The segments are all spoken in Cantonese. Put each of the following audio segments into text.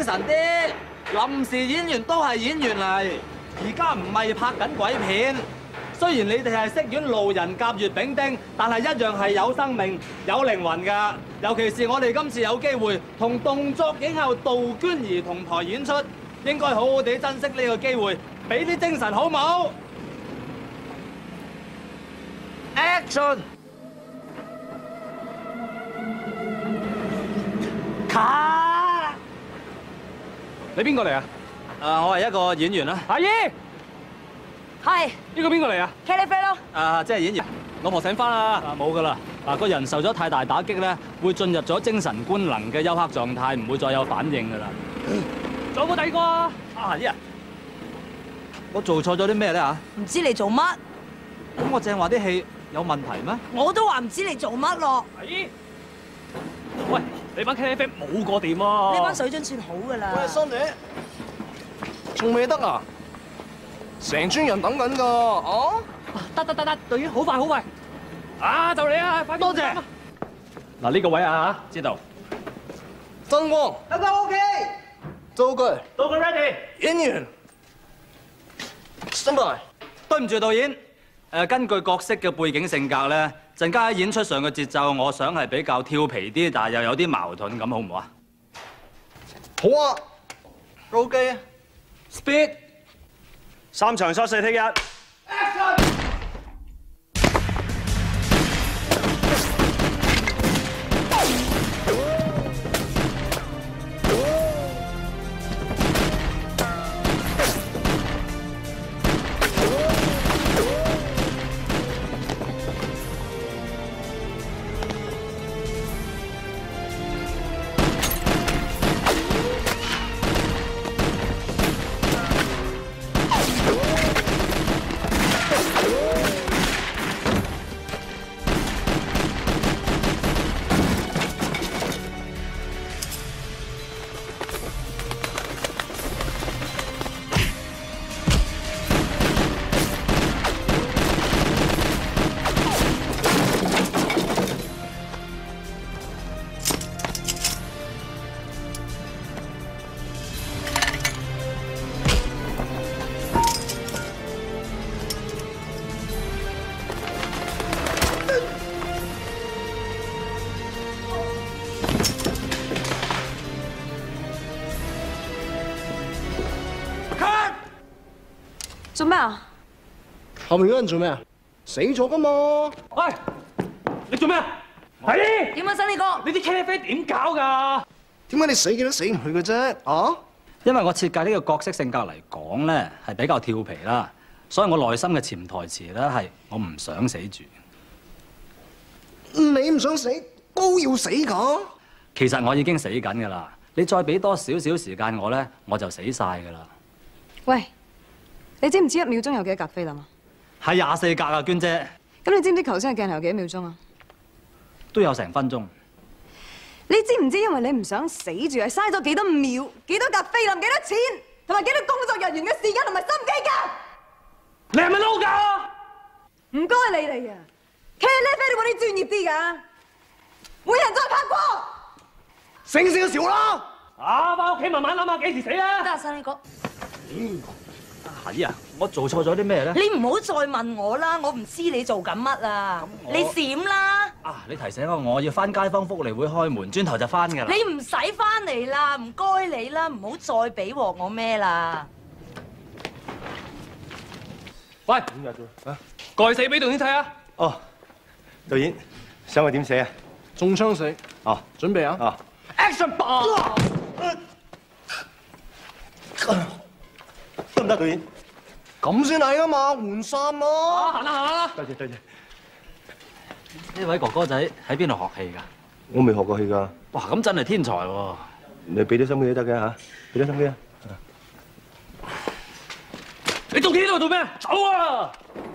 神啲，臨時演員都係演員嚟，而家唔係拍緊鬼片。雖然你哋係飾演路人甲乙丙丁，但係一樣係有生命、有靈魂㗎。尤其是我哋今次有機會同動作影后杜娟兒同台演出，應該好好地珍惜呢個機會，俾啲精神好冇 ？Action！ 卡！ 你邊個嚟啊？ 我係一個演員啦。 阿姨， 係呢個邊個嚟啊？ 茄喱啡咯。 即係演員。老婆醒返啦。冇㗎啦。個人受咗太大打擊咧，會進入咗精神官能嘅休克狀態，唔會再有反應㗎啦。 仲有冇第二個啊？ 阿姨啊，我做錯咗啲咩咧嚇？ 唔知你做乜？ 咁我正話啲戲有問題咩？ 我都話唔知你做乜咯。 阿姨，喂，你班茄喱啡冇個掂啊！ 呢班水準算好㗎啦。 喂，新姐，仲未得啊？成村人等緊㗎，哦？ 得，隊員好快好快，啊就嚟啊！快啲！ 多謝。 嗱呢個位啊，知道。 燈光， 得唔得 OK？ 道具， 到佢 ready。 演員，stand by。 對唔住導演，根據角色嘅背景性格咧，陣間喺演出上嘅節奏，我想係比較跳皮啲，但係又有啲矛盾咁，好唔好啊？ 好啊 ，roll 機啊 ，speed， 3場 shot 4 take 1。 做咩啊？ 後面嗰人做咩啊？死咗㗎嘛？ 喂，你做咩啊？阿姨， 點啊，新呢哥？ 你啲茄喱啡點搞㗎？ 點解你死幾都死唔去嘅啫？啊？ 因為我設計呢個角色性格嚟講咧，係比較跳皮啦，所以我內心嘅潛台詞咧係我唔想死住。 你唔想死都要死㗎？ 其實我已經死緊㗎啦，你再俾多少少時間我咧，我就死晒㗎啦。 喂，你知唔知1秒鐘有幾多格菲林啊？ 係24格啊，娟姐。 咁你知唔知頭先嘅鏡頭有幾多秒鐘啊？ 都有成分鐘。 你知唔知因為你唔想死住，係嘥咗幾多秒、幾多格菲林、幾多錢，同埋幾多工作人員嘅時間同埋心機㗎？ 你係咪撈㗎？ 唔該你哋啊，茄喱啡你揾啲專業啲㗎，每人再拍過。 醒少少啦！ 啊，返屋企慢慢諗下幾時死啊！ 得啊，新呢哥。 係啊，我做錯咗啲咩咧？ 你唔好再問我啦，我唔知你做緊乜啊！你閃啦！ 啊，你提醒我要翻街坊福利會開門，轉頭就翻㗎啦。 你唔使翻嚟啦，唔該你啦，唔好再俾鑊我孭啦。 喂，蓋死俾導演睇啊！ 哦，導演，想我點寫啊？ 中槍死。 哦， 準備啊！ 哦 Action 吧！ 得唔得，導演？ 咁先係㗎嘛，換衫咯。 行啦行啦！ 多謝多謝。 呢位哥哥仔喺邊度學戲㗎？ 我未學過戲㗎。 哇，咁真係天才喎！ 你俾啲心機都得嘅嚇，俾啲心機啊！ 你仲企喺度做咩？走啊！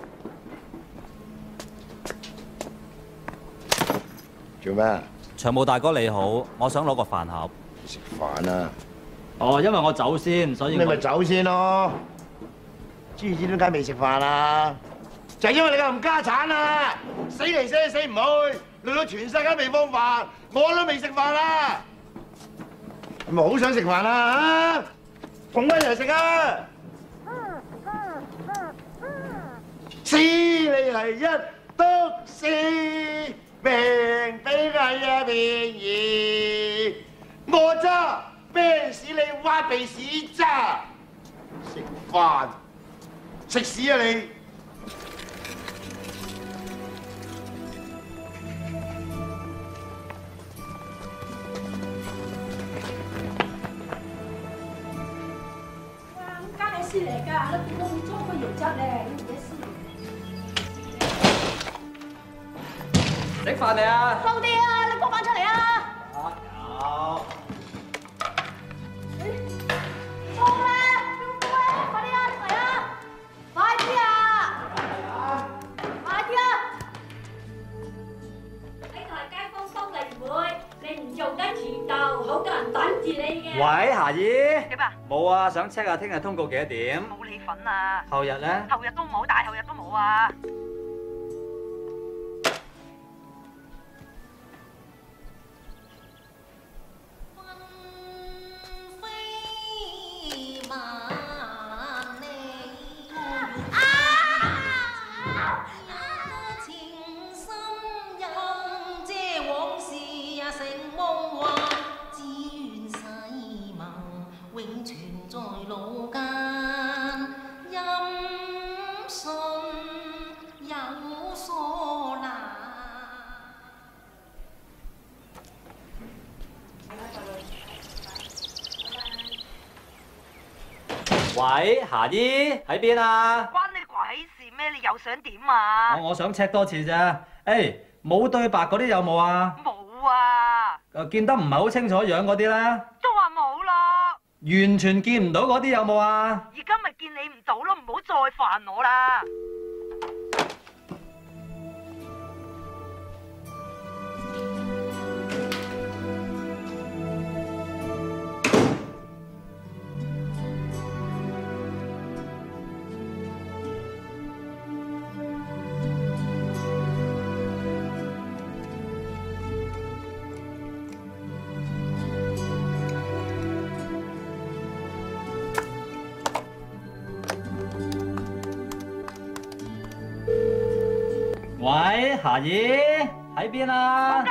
做咩？ 長毛大哥你好，我想攞個飯盒。 食飯啊！ 哦，因為我走先，所以你咪走先咯。知唔知點解未食飯啊？就係因為你咁家產啊！死嚟死去死唔去，累到全世界未放飯，我都未食飯啦！ 係咪好想食飯啊？同我一齊食啊！死你係一篤屎，命俾我一便宜，我揸啤屎你挖鼻屎渣，食飯食屎啊你！ 師嚟㗎，你見到佢裝個肉汁咧，要唔要師？ 食飯未啊？ 放啲啊！你幫翻出嚟啊！ 有。 衝啦！快啲啊！嚟啊！快啲啊！快啲啊！ 呢個係街坊福利會，你唔做緊遲到，好多人等住你嘅。 喂，霞姨。 點啊？ 冇啊，想 check 下聽日通告幾多點？ 冇你份啊！ 後日咧？ 後日都冇，大後日都冇啊！ 喂，霞姨喺邊啊？ 關你鬼事咩？你又想點啊？ 我想 check 多次啫。誒，冇對白嗰啲有冇啊？ 冇啊！ 見得唔係好清楚樣嗰啲咧？ 都話冇咯。 完全見唔到嗰啲有冇啊？ 而家咪見你唔到咯，唔好再煩我啦。 喂，霞姨喺邊啊？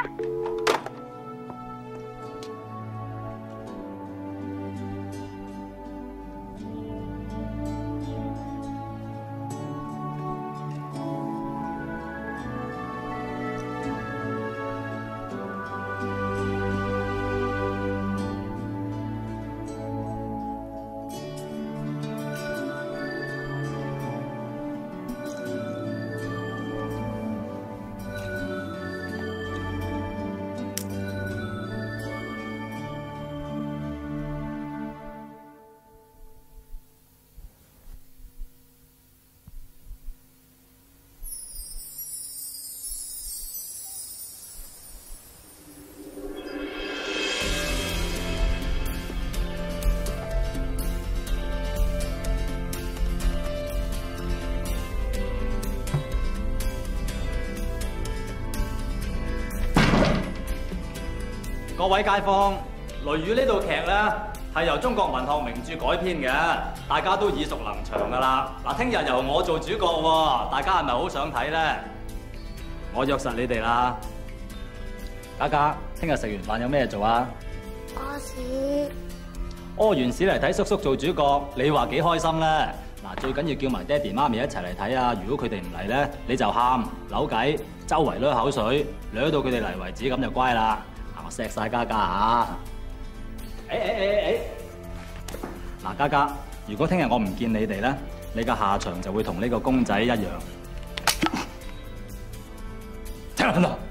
各位街坊，《雷雨》呢套劇咧係由中國文學名著改編嘅，大家都耳熟能詳噶啦。嗱，聽日由我做主角喎，大家係咪好想睇咧？我約實你哋啦。嘉嘉，聽日食完飯有咩做啊？ 屙屎。 屙完屎嚟睇叔叔做主角，你話幾開心咧？嗱，最緊要叫埋爹哋媽咪一齊嚟睇啊！如果佢哋唔嚟咧，你就喊扭計，周圍攞口水，掠到佢哋嚟為止，咁就乖啦。我錫晒嘉嘉嚇！嗱，嘉嘉，如果聽日我唔見你哋咧，你嘅下場就會同呢個公仔一樣。聽唔聽到？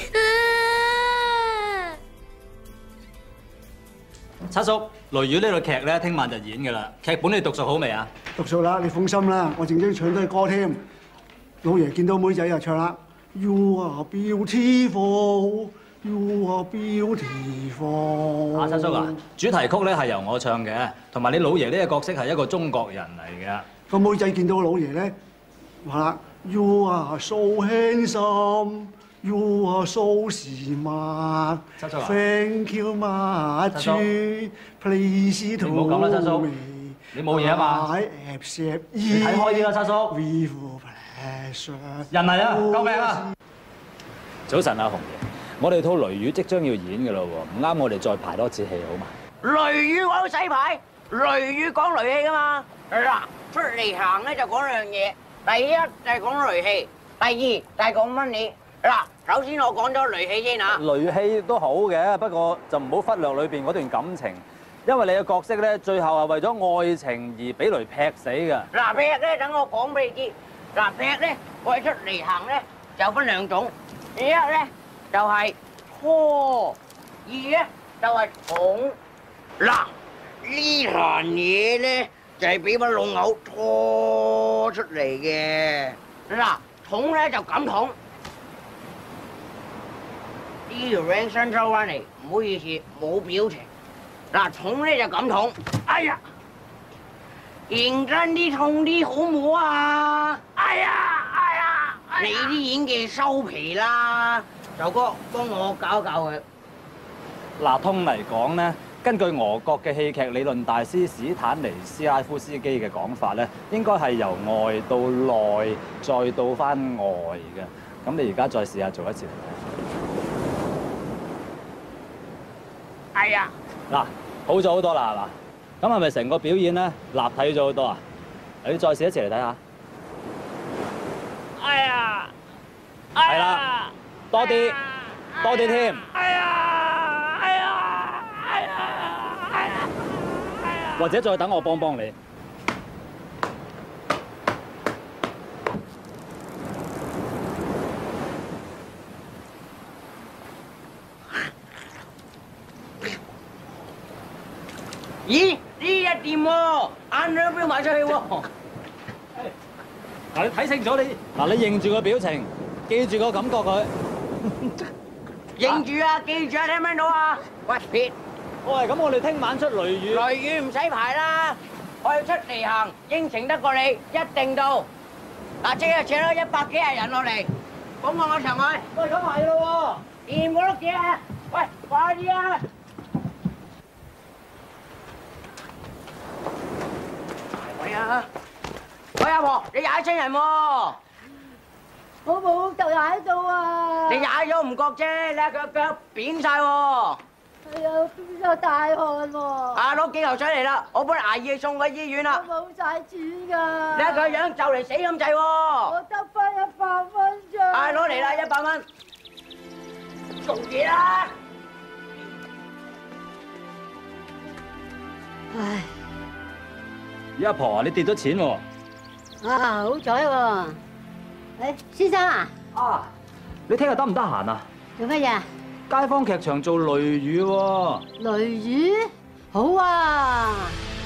七叔，《雷雨》呢套劇咧，聽晚就演㗎啦。劇本你讀熟好未啊？ 讀熟啦，你放心啦，我正唱低歌添。老爺見到妹仔又唱啦 ，You are beautiful。You are beautiful。 阿七叔啊，主題曲咧係由我唱嘅，同埋你老爺呢個角色係一個中國人嚟嘅。 個妹仔見到老爺咧，話啦 ，You are so handsome。 You are so smart. 七叔啊 Thank you much. Please to 你唔好咁啦，七叔。你冇嘢啊嘛？你睇開啲啦，七叔。人嚟啊！救命啊！ 早晨啊，紅爺，我哋套《雷雨》即將要演嘅咯喎，唔啱我哋再排多次戲好嘛？ 雷雨我都洗牌，雷雨講雷氣噶嘛。嗱，出嚟行咧就講兩樣嘢，第一就係講雷氣，第二就係講乜嘢。嗱，首先我講咗雷氣先嚇。 雷氣都好嘅，不過就唔好忽略裏邊嗰段感情，因為你嘅角色咧，最後係為咗愛情而俾雷劈死嘅。 嗱，劈咧等我講俾你知。嗱，劈咧我哋出嚟行咧就分兩種，第一咧就係拖，二咧就係捅。嗱，呢壇嘢咧就係俾把龍牛拖出嚟嘅。嗱，捅咧就咁捅。呢條 ring 伸收翻嚟，唔好意思，冇表情。嗱，捅咧就咁捅。哎呀！認真啲痛啲好唔好啊？哎呀！你啲演技收皮啦，壽哥幫我搞一搞佢。 嗱，通嚟講咧，根據俄國嘅戲劇理論大師史坦尼斯拉夫斯基嘅講法咧，應該係由外到內，再到翻外嘅。咁你而家再試下做一次嚟睇。 係啊。 嗱，好咗好多啦，嗱，咁係咪成個表演咧立體咗好多啊？你再試一次嚟睇下。 哎呀！ 係啦，多啲，多啲添。或者再等我幫幫你。 咦？呢一掂喎，眼兩飆埋出去喎。 嗱，你睇清楚你，嗱，你認住個表情，記住個感覺佢。 認住啊，記住啊，聽唔聽到啊？喂，撇。 喂，咁我哋聽晚出雷雨。 雷雨唔使排啦，我哋出嚟行，應承得過你，一定到。嗱，即係請咗100幾廿人落嚟，講我場外。喂，咁係咯喎，掂嗰碌嘢啊！喂，快啲啊！喂啊！喂，阿婆，你踩親人喎！ 我冇就踩到啊！ 你踩咗唔覺啫，你腳扁晒喎！ 係啊，邊有大汗喎！ 啊，攞幾嚿水嚟啦！我本嚟捱夜送去醫院啦。 我冇晒錢㗎。 你睇佢樣就嚟死咁滯喎！ 我得翻100蚊咋。 啊，攞嚟啦，100蚊。做嘢啦！ 唉。 阿婆啊，你跌咗錢喎！ 啊，好彩喎！誒，先生啊！ 啊，你聽日得唔得閒啊？ 做乜嘢？ 街坊劇場做雷雨喎。 雷雨？好啊！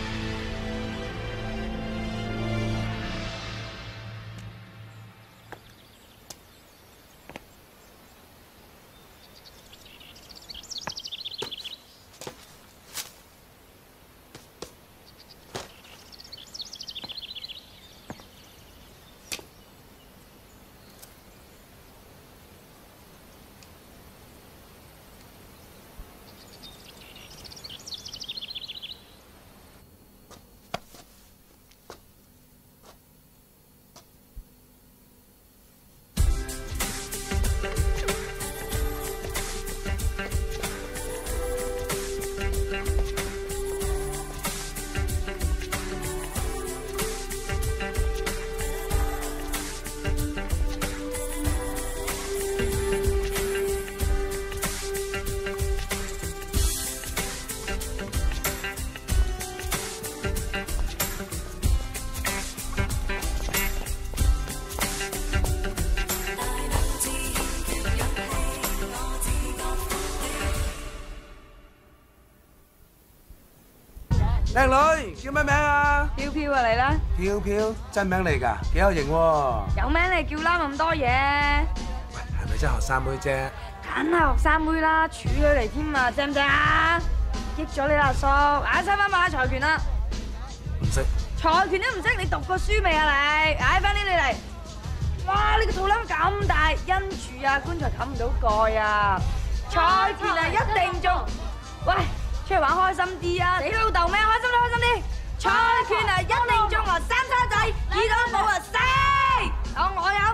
靚女，叫咩名啊？ 飄飄啊，你啦！ 飄飄，真名嚟㗎，幾有型喎！ 有名你叫啦，咁多嘢。 喂，係咪真學生妹啫？ 梗係學生妹啦，處女嚟添啊，正唔正啊？益咗你啦，叔，嗌翻翻馬財拳啦！ 唔識。 財拳都唔識，你讀過書未啊你？嗌翻啲你嚟。 哇！你個肚腩咁大，因住啊棺材冚唔到蓋啊！蔡健啊，一定中！喂，出去玩開心啲啊！你老豆咩？開心啲，開心啲！蔡健啊，一定中啊！三叉仔，耳朵冇啊，四！好，我飲。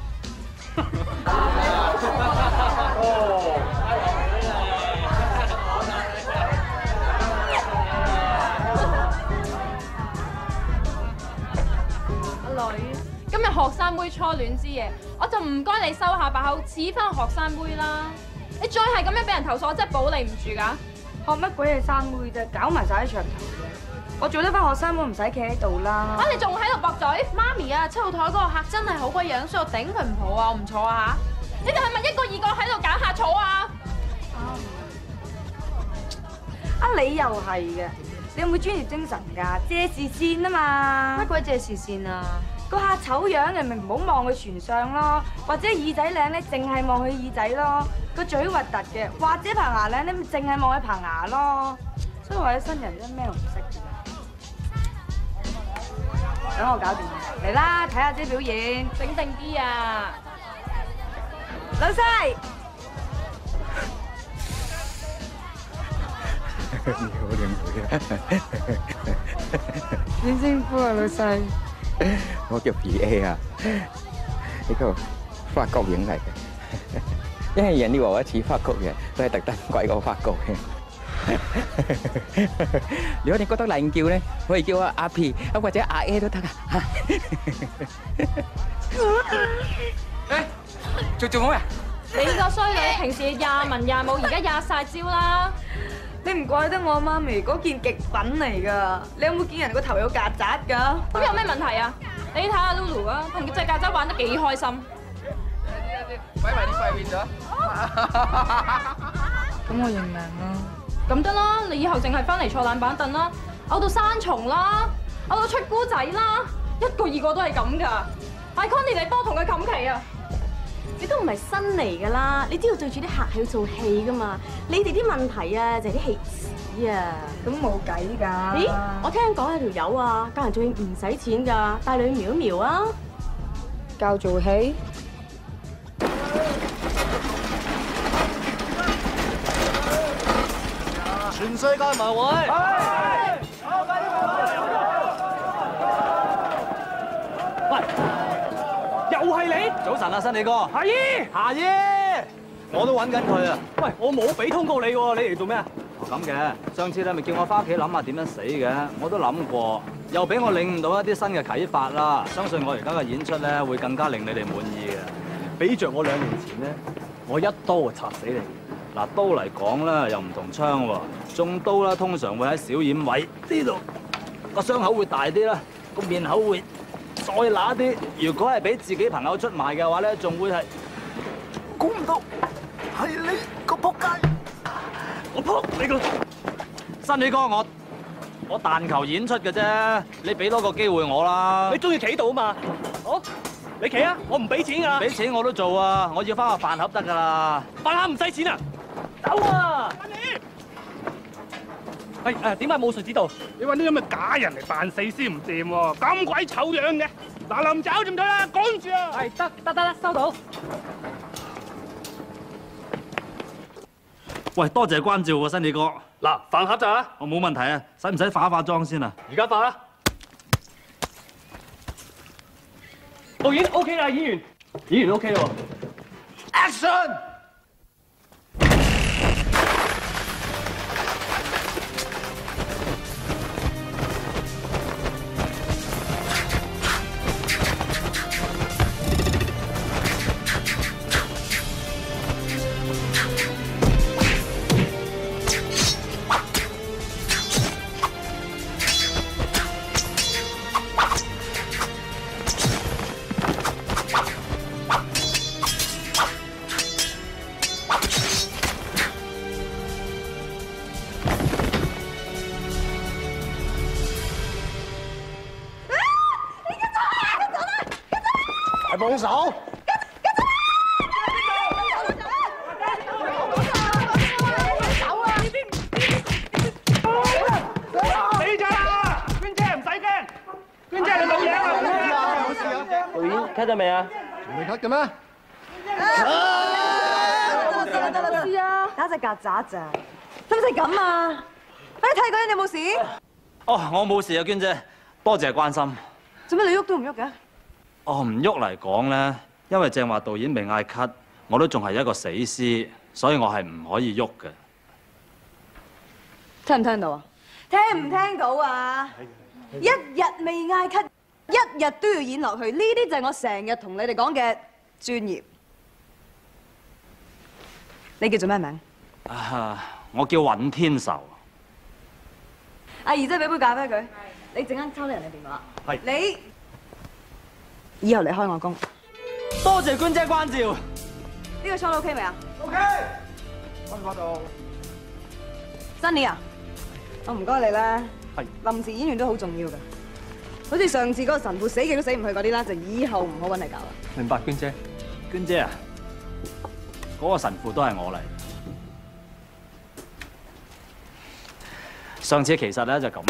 阿女，今日學生妹初戀之夜，我就唔該你收下把口，似翻學生妹啦。你再係咁樣俾人投訴，我真係保你唔住㗎。 學乜鬼嘢生妹啫，搞埋晒喺牆頭嘅。我做得翻學生妹，唔使企喺度啦。 啊！你仲喺度駁嘴？媽咪啊，7號台嗰個客真係好鬼樣，所以我頂佢唔好啊，我唔坐啊嚇。你哋係咪一個二個喺度揀客坐啊？ 你又係嘅，你有冇專業精神㗎？借視線啊嘛。乜鬼借視線啊？個客醜樣嘅咪唔好望佢全相咯，或者耳仔靚咧，淨係望佢耳仔咯。個嘴核突嘅，或者棚牙靚咧，咪淨係望佢棚牙咯。所以話啲新人真咩都唔識嘅。等我搞掂佢，嚟啦，睇下姐表演， 整定啲啊！ 老細， 你好靚女啊！ 點稱呼啊，老細？ 我叫 PA 啊，呢個法國人嚟嘅，因為人哋話我似法國人，都係特登鬼過法國嘅。如果你覺得難叫咧，可以叫阿 P 或者阿 A 都得啊。誒，做乜啊？ 你個衰女，平時廿文廿武，而家廿晒招啦！ 你唔怪得我媽咪嗰件極品嚟㗎。你有冇見人個頭有曱甴㗎？ 咁有咩問題啊？你睇下 Lulu 啊，同隻曱甴玩得幾開心。 擺埋啲塊面咗。 咁我認命啦。 咁得啦，你以後淨係翻嚟坐冷板凳啦，嘔到生蟲啦，嘔到出菇仔啦，一個二個都係咁㗎。嗌 Connie 你幫同佢冚旗啊！ 你都唔係新嚟㗎啦，你知道對住啲客係要做戲㗎嘛？你哋啲問題啊，就係啲戲屎啊！ 咁冇計㗎。 咦？我聽講有條友啊，教人做戲唔使錢㗎，帶你去瞄一瞄啊！ 教做戲？ 全世界埋位！喂，又係你？早晨啊，新李哥。夏姨，夏姨，我都揾緊佢啊！喂，我冇俾通告你喎，你嚟做咩啊？咁嘅，上次你咪叫我翻屋企諗下點樣死嘅，我都諗過，又俾我領悟到一啲新嘅啟發啦。相信我而家嘅演出咧，會更加令你哋滿意嘅。比着我2年前咧，我一刀就插死你。嗱，刀嚟講咧又唔同槍喎，中刀啦通常會喺小掩位呢度，個傷口會大啲啦，個面口會再乸啲。如果係俾自己朋友出賣嘅話咧，仲會係估唔到係你個仆街，我仆你個新李哥，我但求演出嘅啫，你俾多個機會我啦。你中意企度啊嘛？好，你企啊，我唔俾錢㗎。俾錢我都做啊，我要翻個飯盒得㗎啦。飯盒唔使錢啊！走啊！係點解武術指導？ 你揾啲咁嘅假人嚟扮死屍唔掂喎，咁鬼醜樣嘅！嗱，臨走就唔得啦，趕住啊！ 係得，收到。 喂，多謝關照喎，新李哥。 嗱，飯盒咋？ 我冇問題啊，使唔使化妝先啊？ 而家化啦。導演 OK 啦，演員 OK 喎。 Action！ 幫手！ 死咗啦！娟姐唔使驚，娟姐你冇嘢啊！ 導演 cut 咗未啊？ 未咳嘅咩？ 得啦，試啊！打隻曱甴咋？使唔使咁啊？快啲睇嗰人有冇事？ 哦，我冇事啊，娟姐，多謝關心。 做咩你喐都唔喐嘅？ 哦，唔喐嚟講咧，因為正話導演未嗌咳，我都仲係一個死屍，所以我係唔可以喐嘅。 聽唔聽到啊？聽唔聽到啊？一日未嗌咳，一日都要演落去，呢啲就係我成日同你哋講嘅專業。你叫做咩名？ 我叫尹天仇。 阿姨姐俾杯咖啡佢，你陣間抽低人哋電話。 係。 你以後嚟開我工。 多謝娟姐關照。 呢個倉 OK 未啊 ？OK。安排到。 Sunny 啊，我唔該你啦。 係。 臨時演員都好重要㗎。好似上次嗰個神父死極都死唔去嗰啲啦，就以後唔好揾你搞啦。 明白，娟姐。 娟姐啊，嗰個神父都係我嚟。上次其實咧就咁。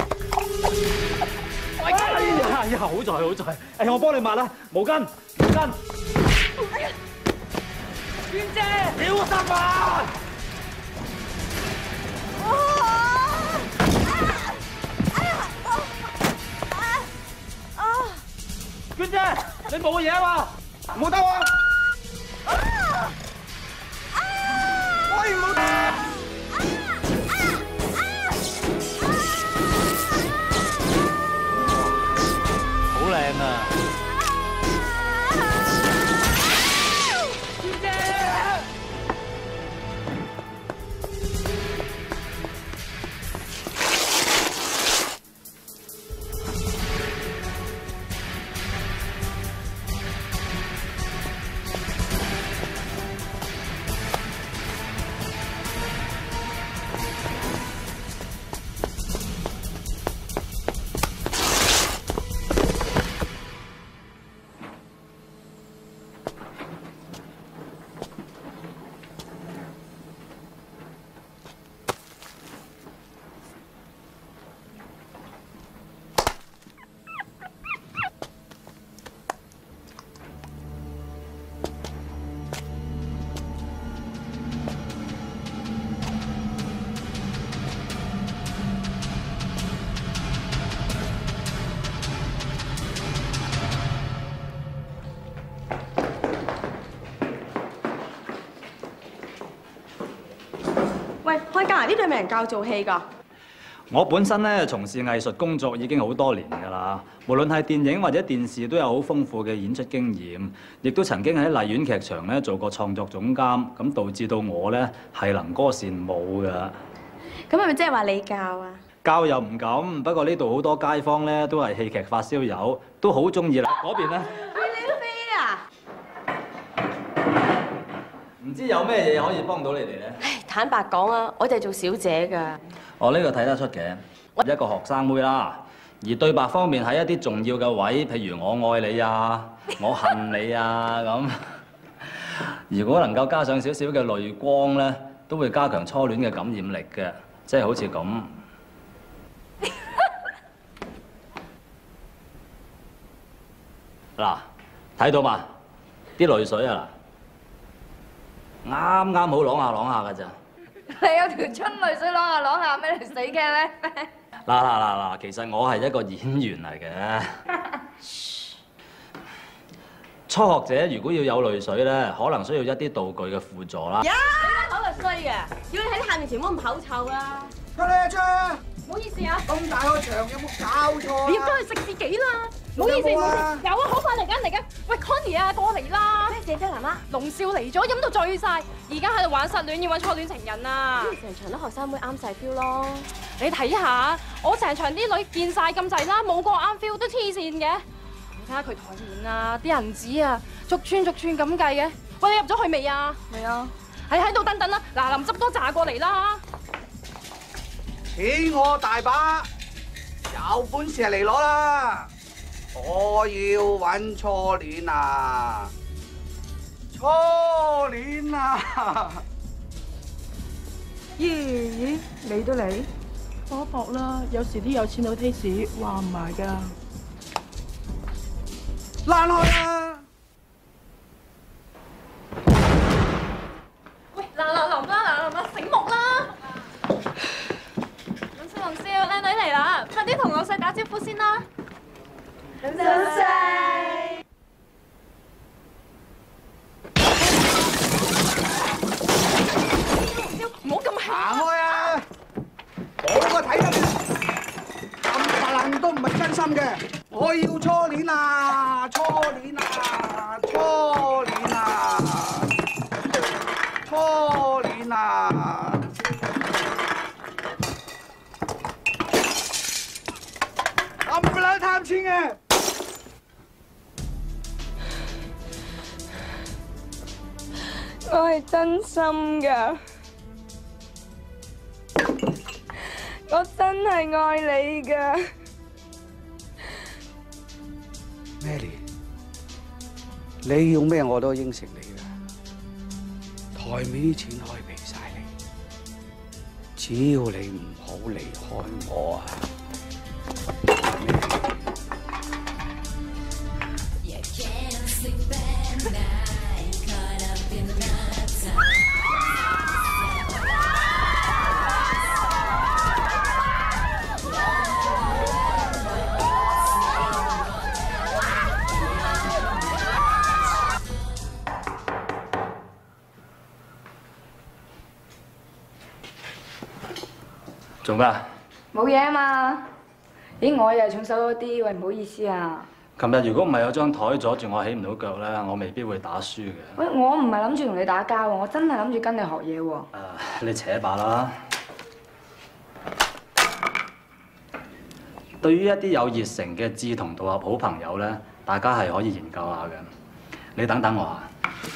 哎呀，好在好在，哎，我幫你抹啦，毛巾，毛巾。娟姐，小心啊！娟姐，你冇嘢啊嘛？ 冇得啊！喂，唔好打！ 好靚啊！ 娟姐， 喂，開家呢度係咪人教做戲㗎？ 我本身咧從事藝術工作已經好多年㗎啦，無論係電影或者電視都有好豐富嘅演出經驗，亦都曾經喺麗苑劇場咧做過創作總監，咁導致到我咧係能歌善舞㗎。 咁係咪即係話你教啊？ 教又唔敢，不過呢度好多街坊咧都係戲劇發燒友，都好中意啦。嗰邊咧？ 飛啊！ 唔知有咩嘢可以幫到你哋咧？ 坦白講啊，我哋係做小姐㗎。 我呢個睇得出嘅，一個學生妹啦。而對白方面喺一啲重要嘅位，譬如我愛你啊，我恨你啊咁。如果能夠加上少少嘅淚光咧，都會加強初戀嘅感染力嘅，即係好似咁。嗱，睇到嘛？啲淚水啊，啱啱好啷下啷下㗎咋。 你有條春淚水啷下啷下咩？你死嘅咩？ 嗱，其實我係一個演員嚟嘅。初學者如果要有淚水咧，可能需要一啲道具嘅輔助啦。 你把口就衰嘅，要你喺啲下面前唔好咁口臭啦。 得啦，張。 唔好意思啊。 咁大個場有冇搞錯？ 你入咗去食自己啦。唔好意思，唔好意思，有啊，好快嚟緊。喂 ，Connie 啊，過嚟啦！ 咩事啫，媽媽？ 龍少嚟咗，飲到醉晒，而家喺度玩失戀，要揾初戀情人啊！ 成場都學生妹啱晒 feel 咯。 你睇下，我成場啲女見晒咁滯啦，冇個啱 feel 都黐線嘅。你睇下佢台面啊，啲銀紙啊，逐串咁計嘅。喂，你入咗去未啊？ 未啊。 喺度等啦，嗱，臨執多紮過嚟啦。 錢我大把，有本事嚟攞啦！我要揾初戀啊！初戀啊！ 咦，你都嚟？搏一搏啦，有時啲有錢佬 taste 話唔埋㗎。 爛開啦！ 啲同老細打招呼先啦。 老細。 唔好咁興。 行開啊！我個睇得冚唪唥都唔係真心嘅，我要初戀啊！初戀啊！初戀啊！初戀啊！冚唪唥貪錢嘅。 我係真心㗎，我真係愛你㗎。 Mary，你要咩我都應承你㗎。台面啲錢可以俾晒你，只要你唔好離開我啊！ 做咩？ 冇嘢啊嘛。咦，我又係重手咗啲，喂，唔好意思啊。 琴日如果唔係有張台阻住我起唔到腳咧，我未必會打輸嘅。 喂，我唔係諗住同你打交喎，我真係諗住跟你學嘢喎。 你扯把啦。對於一啲有熱誠嘅志同道合好朋友咧，大家係可以研究下嘅。你等等我啊。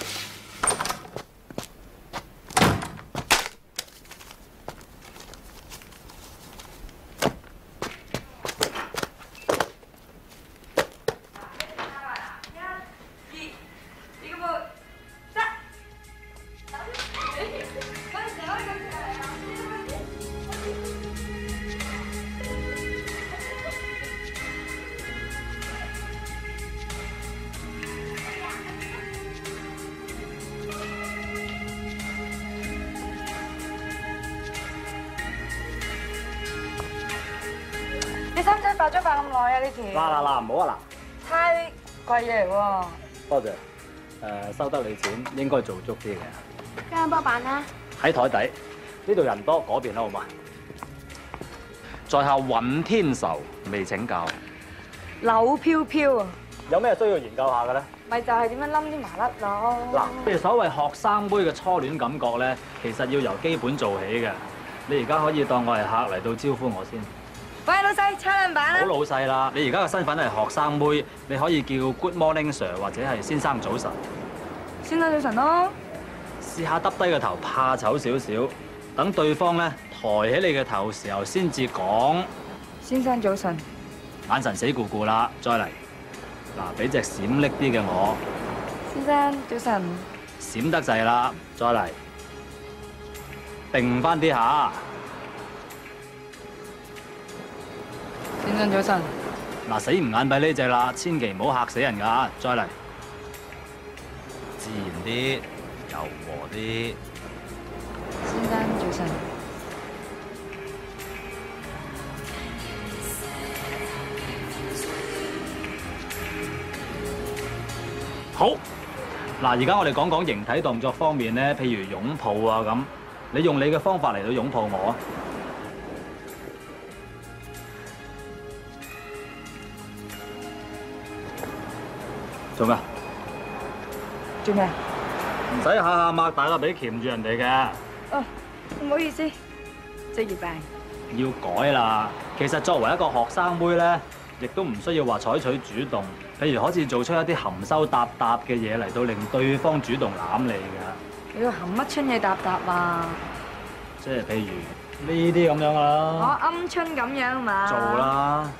你使唔使化妝化咁耐啊？呢條嗱，唔好啊太貴嘢嚟喎。 多謝。收得你錢應該做足啲嘅。 姜波板啦。 喺台底，呢度人多，嗰邊啦好嘛？在下尹天仇未請教， 柳飄飄啊！ 有咩需要研究下嘅咧？ 咪就係點樣冧啲麻甩咯。 嗱，譬如所謂學生妹嘅初戀感覺咧，其實要由基本做起嘅。你而家可以當我係客嚟到招呼我先。 喂，老細，炒兩板啦！ 好老細啦，你而家嘅身份係學生妹，你可以叫 Good morning Sir 或者係先生早晨。 先生早晨咯。 試下耷低個頭，怕醜少少，等對方咧抬起你嘅頭時候先至講。 先生早晨。 眼神死咕咕啦，再嚟。嗱，俾隻閃爍啲嘅我。 先生早晨。 閃得滯啦，再嚟。定翻啲下。 先生早晨。 嗱，死唔眼閉呢只啦，千祈唔好嚇死人㗎，再嚟。自然啲，柔和啲。 先生早晨。 好。嗱，而家我哋講講形體動作方面咧，譬如擁抱啊咁，你用你嘅方法嚟到擁抱我啊！做咩？ 做咩？ 唔使下下擘大個髀鉗住人哋嘅。 哦，唔好意思，職業病。 要改啦！其實作為一個學生妹咧，亦都唔需要話採取主動，譬如好似做出一啲含羞答答嘅嘢嚟到令對方主動攬你㗎。 你要含乜春嘢答答啊？ 即係譬如呢啲咁樣啦。 我鵪鶉咁樣嘛。 做啦。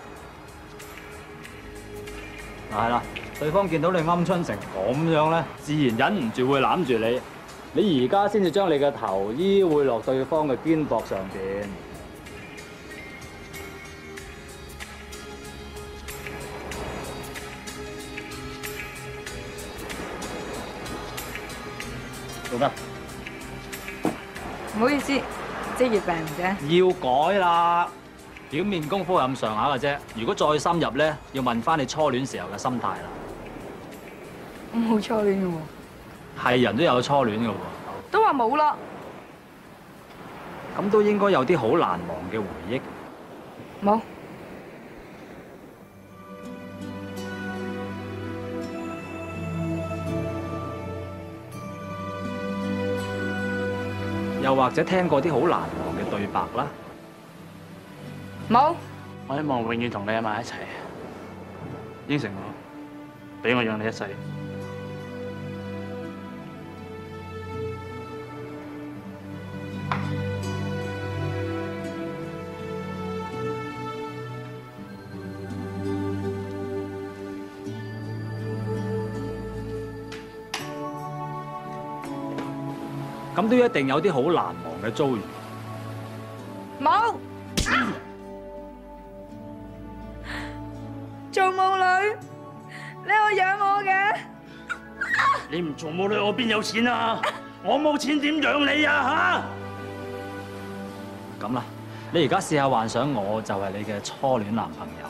嗱係啦。對方見到你鵪鶉成咁樣咧，自然忍唔住會攬住你。你而家先至將你嘅頭依會落對方嘅肩膊上邊。做咩？ 唔好意思，職業病啫。 要改啦！ 表面功夫係咁上下嘅啫。如果再深入咧，要問翻你初戀時候嘅心態啦。 我冇初戀嘅喎。 係人都有初戀嘅喎。 都話冇啦。 咁都應該有啲好難忘嘅回憶。 冇。 又或者聽過啲好難忘嘅對白啦。 冇。 我希望永遠同你喺埋一齊，應承我，俾我養你一世。 咁都一定有啲好難忘嘅遭遇。 冇。做母女，你係養我嘅。 你唔做母女，我邊有錢啊？我冇錢點養你啊？ 咁啦，你而家試下幻想我就係你嘅初戀男朋友。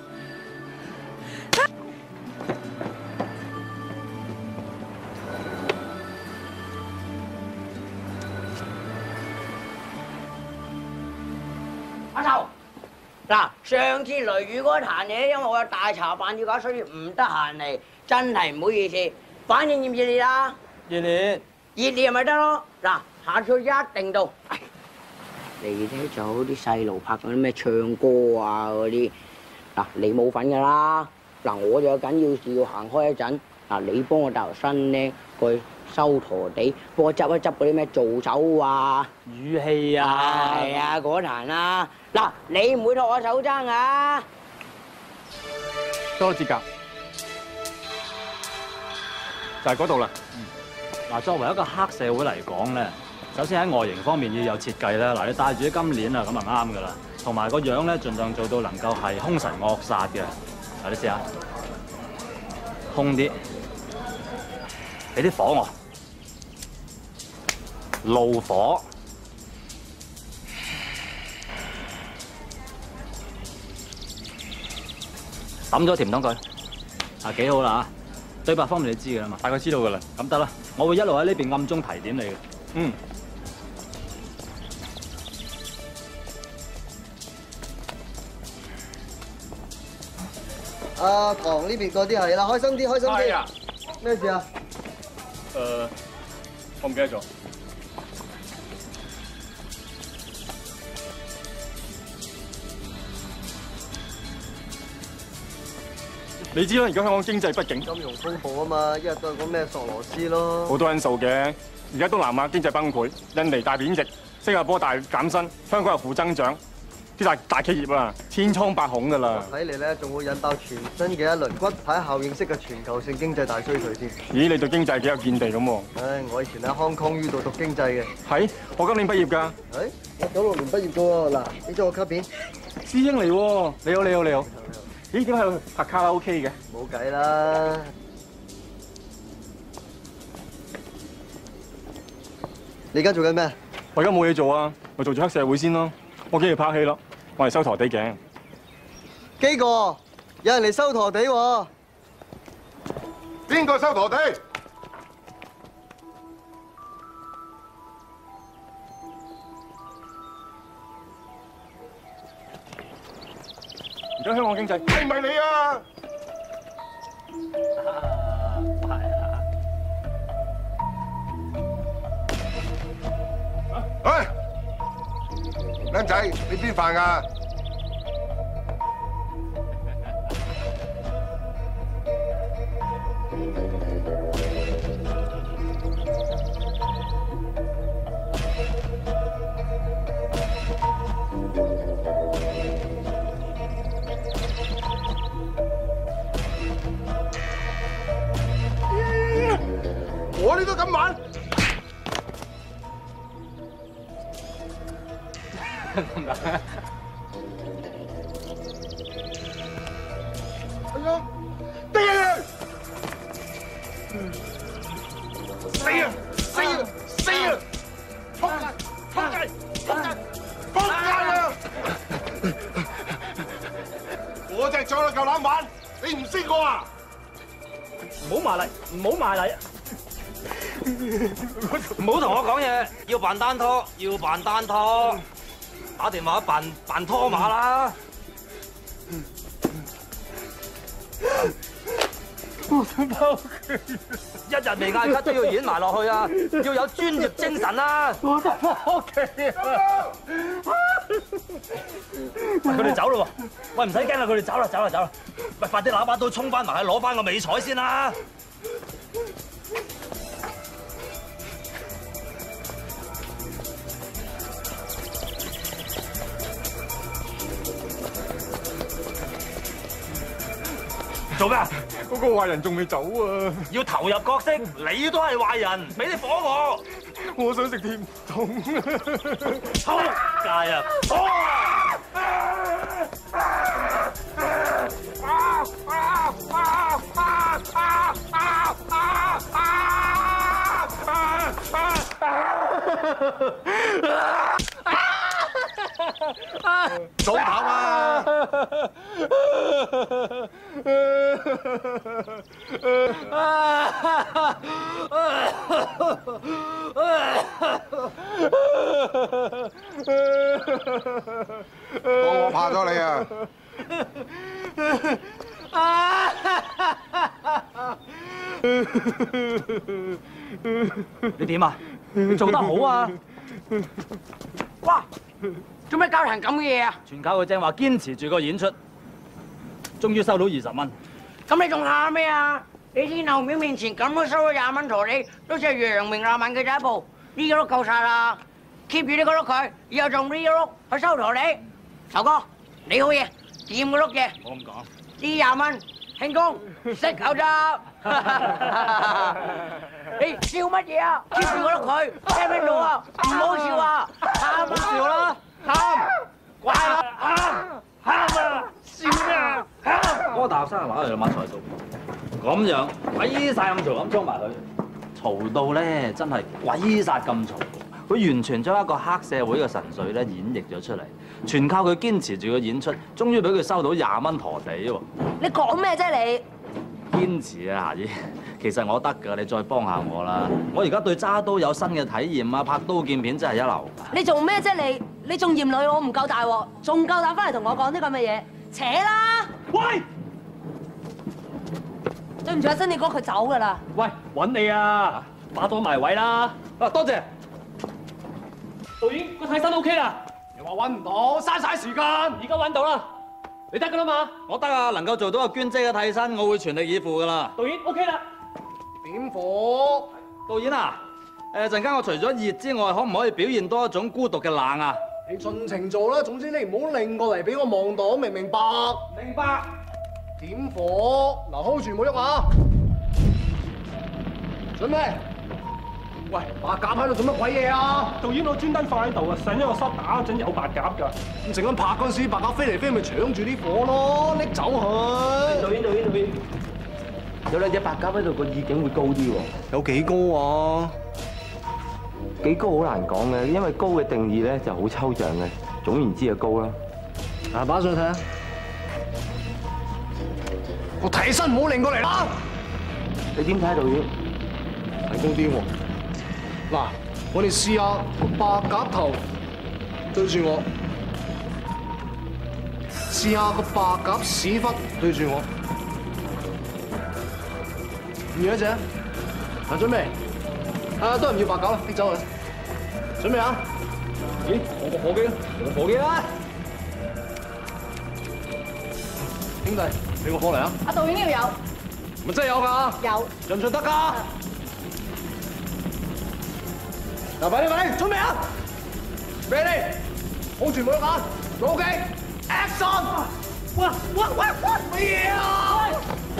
阿頭，嗱，上次雷雨嗰壇嘢，因為我有大茶飯要搞，所以唔得閒嚟，真係唔好意思。反應熱唔熱烈啊？ 熱烈， 熱烈咪得咯。嗱，下次一定到。你睇就好啲細路拍嗰啲咩唱歌啊嗰啲，嗱你冇份㗎啦。嗱我就有緊要事要行開一陣，嗱你幫我帶頭新咧過去收陀地，幫我執一執嗰啲咩造酒啊、 語氣啊， 係啊嗰壇啦。嗱你唔會托我手踭啊？ 多節㗎，就係嗰度啦。 嗱，作為一個黑社會嚟講咧，首先喺外形方面要有設計啦。嗱，你戴住啲金鏈啊，咁就啱㗎啦。同埋個樣咧，盡量做到能夠係兇神惡煞嘅。嗱，你試下，兇啲，俾啲火我，怒火，抌咗甜筒佢，啊幾好啦嚇！對白方面你知㗎啦嘛，大概知道㗎啦。咁得啦，我會一路喺呢邊暗中提點你嘅。嗯。 阿唐呢邊嗰啲係啦，開心啲，開心啲。係啊。咩事啊？ 我唔記得咗。你知啦，而家香港經濟不景， 金融風暴啊嘛，一日都係講咩索羅斯咯。 好多因素嘅。而家東南亞經濟崩潰，印尼大貶值，新加坡大減薪，香港又負增長，啲大企業啊，千瘡百孔㗎啦。 睇嚟咧，仲會引爆全新嘅一輪骨牌效應式嘅全球性經濟大衰退添。 咦，你對經濟幾有見地咁喎？ 唉，我以前喺 Hong Kong U 度讀經濟嘅。 係，我今年畢業㗎。 誒，我96年畢業㗎喎。嗱，俾咗我卡片。 師兄嚟喎，你好，你好，你好。咦，點解喺度拍卡拉 OK 嘅？ 冇計啦。你而家做緊咩？ 我而家冇嘢做啊，我做咗黑社會先咯。我幾日拍戲咯，我係收陀地嘅。 基哥，有人嚟收陀地喎。 邊個收陀地？ 而家香港經濟係咪你啊？喂，僆仔，你邊飯㗎？我呢都咁玩。哎呀，爹！死啊！死啊！死啊！仆街！仆街！仆街！仆街啊！ 我隻掌都夠膽玩，你唔識我啊？ 唔好埋嚟，唔好埋嚟，唔好同我講嘢，要扮單拖，要扮單拖，打電話扮拖馬啦。 我想返屋企， 一日未嗌咳都要演埋落去啊！要有專業精神啊！ 我想返屋企啊！ 喂，佢哋走啦喎！喂，唔使驚啦，佢哋走啦，走啦，走啦！喂，快啲攞把刀衝翻埋去攞翻個美彩先啦！做咩啊？ 嗰個壞人仲未走啊！ 要投入角色，你都係壞人，俾啲火我！ 我想食甜筒啊！ 撲街啊！ 早跑啊！我怕咗你啊！ 你點啊？你做得好啊！ 哇！做咩搞成咁嘅嘢啊？ 全靠佢正話堅持住個演出，終於收到20蚊。 咁你仲喊咩啊？你天后廟面前咁都收咗20蚊陀你，都似係揚名立萬嘅第一步。呢個碌夠晒啦 ，keep 住呢個碌佢，以後仲呢個碌去收陀你。仇哥，你好嘢，掂個碌嘢。 我咁講。 呢20蚊，慶功，食口汁。你笑乜嘢啊 ？keep 住個碌佢，聽唔聽到啊？唔好笑啊！喊啊！ 笑啦！喊，乖啦，喊啊，笑啊，喊！嗰個大學生攞嚟兩把菜刀，咁樣鬼晒咁嘈咁衝埋去，嘈到咧真係鬼殺咁嘈。佢完全將一個黑社會嘅神髓咧演繹咗出嚟，全靠佢堅持住個演出，終於俾佢收到20蚊陀地喎。 你講咩啫你？ 堅持啊，夏姨，其實我得㗎，你再幫下我啦。我而家對揸刀有新嘅體驗啊，拍刀劍片真係一流。 你做咩啫你？你仲嫌女我唔夠大鑊，仲夠膽翻嚟同我講啲咁嘅嘢？扯啦！ 喂， 對唔住啊，珍妮哥佢走㗎啦。 喂，揾你啊，打咗埋位啦。 啊，多謝。 導演個替身 OK 啦。你話揾唔到，嘥晒時間。而家揾到啦，你得㗎啦嘛？ 我得啊，能夠做到個娟姐嘅替身，我會全力以赴㗎啦。 導演 OK 啦。 點火？導演啊，陣間我除咗熱之外，可唔可以表現多一種孤獨嘅冷啊？ 你盡情做啦，總之你唔好擰過嚟俾我望到，明唔明白？ 明白。 點火？嗱 ，hold 住唔好喐啊！準備。喂，白鴿喺度做乜鬼嘢啊？ 導演我專登放喺度啊，上一個 shot 打嗰陣有白鴿㗎。 咁陣間拍嗰陣時，白鴿飛嚟飛去，咪搶住啲火咯，拎走佢。 導演。 有兩隻白鴿喺度，個意境會高啲喎。 有幾高啊？ 幾高好難講嘅，因為高嘅定義咧就好抽象嘅。總言之就高啦。 嗱，擺上去睇下。個替身唔好擰過嚟啦！ 你點睇導演？ 提高啲喎。嗱，我哋試下個白鴿頭對住我，試下個白鴿屎忽對住我。唔要一隻，嗱準備，都係唔要白鴿啦，拎走佢。準備啊！ 咦，我個火機咧？我火機啦！ 兄弟，俾個火嚟啊！ 阿導演要有。 咪真係有㗎？ 有。 信唔信得㗎？嗱，快啲，準備啊 ！Ready，hold 住每一眼，老機 ，action！ 哇！乜嘢啊？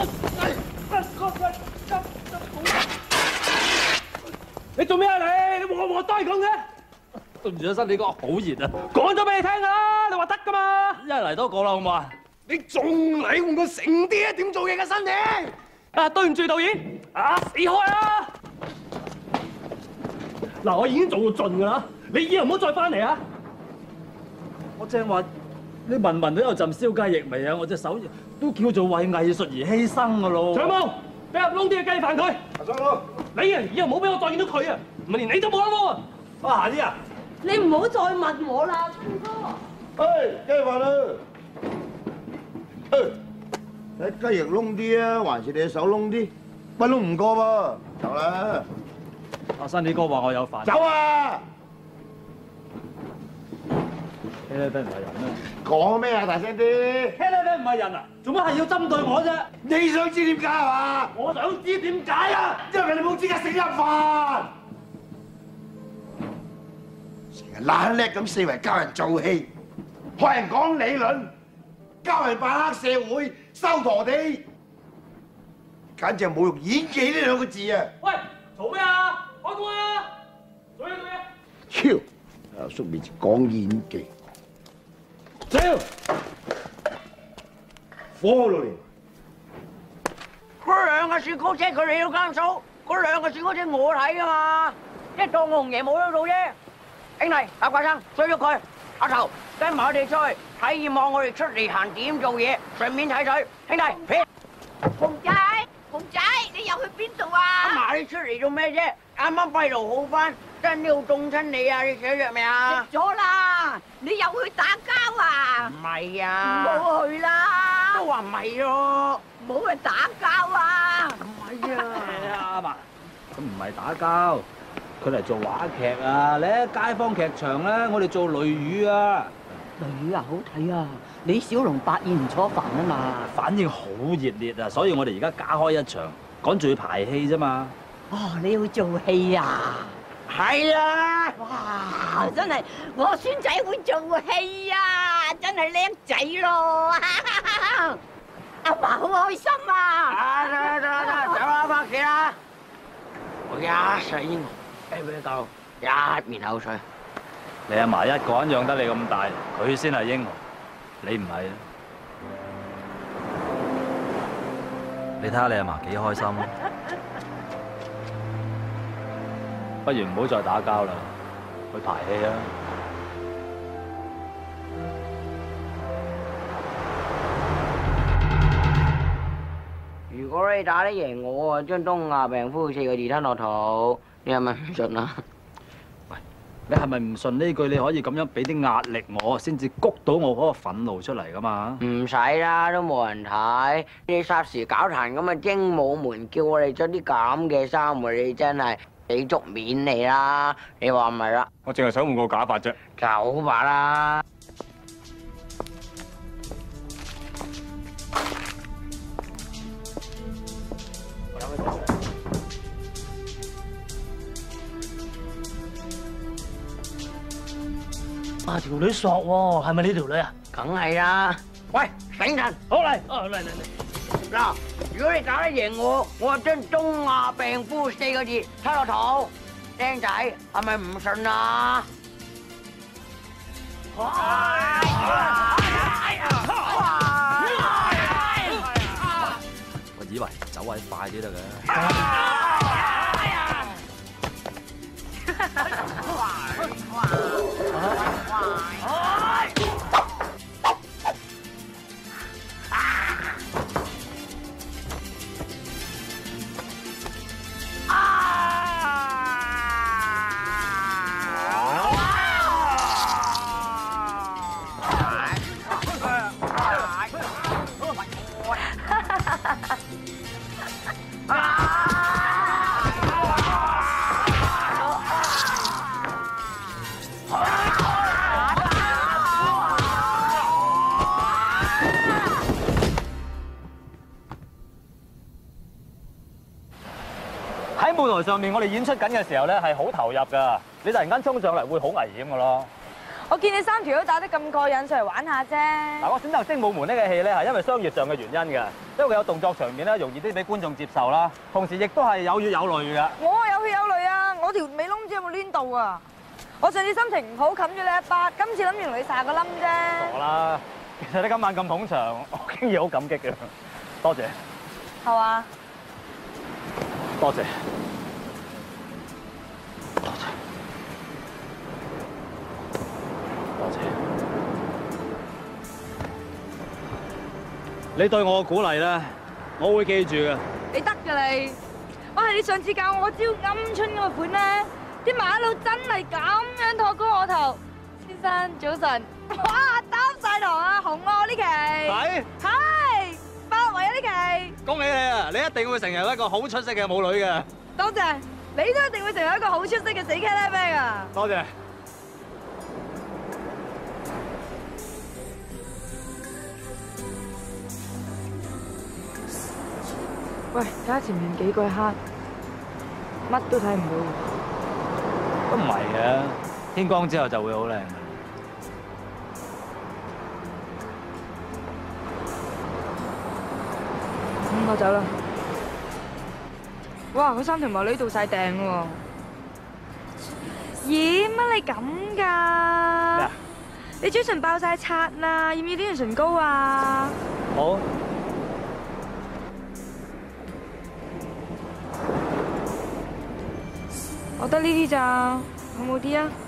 你做咩啊你？你我都係咁嘅。 對唔住啊，新李哥，好熱啊！ 講咗俾你聽啊，你話得㗎嘛？ 一係嚟多個啦，好唔好啊？ 你仲嚟換個成啲啊？點做嘢嘅新李？ 啊，對唔住導演，啊死開啊！嗱，我已經做到盡㗎啦，你以後唔好再翻嚟啊！ 我正話你聞聞都有陣燒雞翼味啊！我隻手都叫做為藝術而犧牲噶咯。 長毛，俾入窿啲嘅雞飯佢。阿長老，你啊，以後唔好俾我再見到佢啊，唔係連你都冇得撈啊！ 啊，閒啲啊！ 你唔好再問我啦，春哥。 喂，雞飯啦！睇雞翼燶啲啊，還是你隻手燶啲？乜燶唔過噃，走啦！ 阿新啲哥話我有飯。 走啊！ 茄喱啡唔係人咩？ 講咩啊？大聲啲！ 茄喱啡唔係人啊？做乜係要針對我啫？ 你想知點解係嘛？ 我想知點解啊！ 因為你冇資格食呢盒飯。成日懶叻咁四圍教人做戲，學人講理論，教人扮黑社會，收陀地，簡直係侮辱演技呢兩個字啊！ 喂，嘈咩啊？開工啊！做嘢做嘢！ 超，阿叔面前講演技，走！火落嚟！ 嗰兩個雪糕車佢哋都監數，嗰兩個雪糕車我睇噶嘛，一當我紅爺冇喺度啫。兄弟，阿怪生追咗佢，阿頭跟埋我哋出去體驗下我哋出嚟行點做嘢，順便睇水。兄弟，撇！ 熊仔，你又去邊度啊？ 阿嫲，你出嚟做咩啫？啱啱肺癆好翻，真係好凍親你啊！你食咗藥未啊？ 食咗啦，你又去打交啊？ 唔係啊， 唔好去啦。 都話唔係咯， 唔好去打交啊！ 唔係啊， 阿嫲，咁唔係打交。佢嚟做話劇啊！你喺街坊劇場咧，我哋做雷雨啊！ 雷雨啊，好睇啊！李小龍百演唔錯凡啊嘛， 反應好熱烈啊！所以我哋而家加開一場，趕住去排戲啫嘛。 哦，你要做戲啊？係啊！ 哇，真係我孫仔會做戲啊！真係叻仔咯！阿嫲好開心啊！ 得，走啦，返屋企啦！我一世英雄。俾佢夠一面口水。 你阿嫲一個人養得你咁大，佢先係英雄，你唔係啊！你睇下你阿嫲幾開心，不如唔好再打交啦，去排戲啊！ 如果你打得贏我啊，將東亞病夫4個字吞落肚。你係咪唔信啊？ 喂，你係咪唔信呢句？你可以咁樣俾啲壓力我，先至谷到我嗰個憤怒出嚟噶嘛？ 唔使啦，都冇人睇。你霎時搞壇咁嘅精武門，叫我哋着啲咁嘅衫，你真係俾足面你啦！你話唔係啦？ 我淨係想換個假髮啫。 走吧啦！ 啊！條女索喎，係咪呢條女啊？ 梗係啦！喂，醒神， 好嚟，嚟。 嗱，如果你打得贏我，我就將東亞病夫4個字吞落肚。僆仔，係咪唔信啊？ 我以為走位快啲得嘅。喺舞台上面，我哋演出緊嘅時候咧，係好投入噶。你突然間衝上嚟，會好危險噶咯。 我見你3條都打得咁過癮，上嚟玩下啫。 嗱，我選擇精武門呢個戲咧，係因為商業上嘅原因嘅，因為佢有動作場面咧，容易啲俾觀眾接受啦。同時亦都係有血有淚嘅。 我有血有淚啊！我條尾窿唔知有冇攣到啊！我上次心情唔好，冚咗你一巴，今次諗住同你撒個冧啫。 傻啦！其實你今晚咁捧場，我經已好感激嘅。多謝。 係嘛？ 多謝。多謝。 你對我嘅鼓勵咧，我會記住嘅。 你得㗎你，我係你上次教我招鵪鶉嗰個款咧，啲馬騮真係咁樣托高我頭。先生早晨，哇擔晒堂啊，紅啊呢期，係8圍啊呢期。 恭喜你啊！你一定會成為一個好出色嘅舞女嘅。 多謝，你都一定會成為一個好出色嘅死茄喱啡啊！ 多謝。 喂，睇下前面幾個黑，乜都睇唔到。 都唔係嘅，天光之後就會好靚。 我走啦。哇！嗰3條毛呢到晒訂喎。咦？乜你咁㗎？你嘴唇爆晒擦啦，要唔要啲唇膏啊？ 好。 我得呢啲咋，好冇啲啊？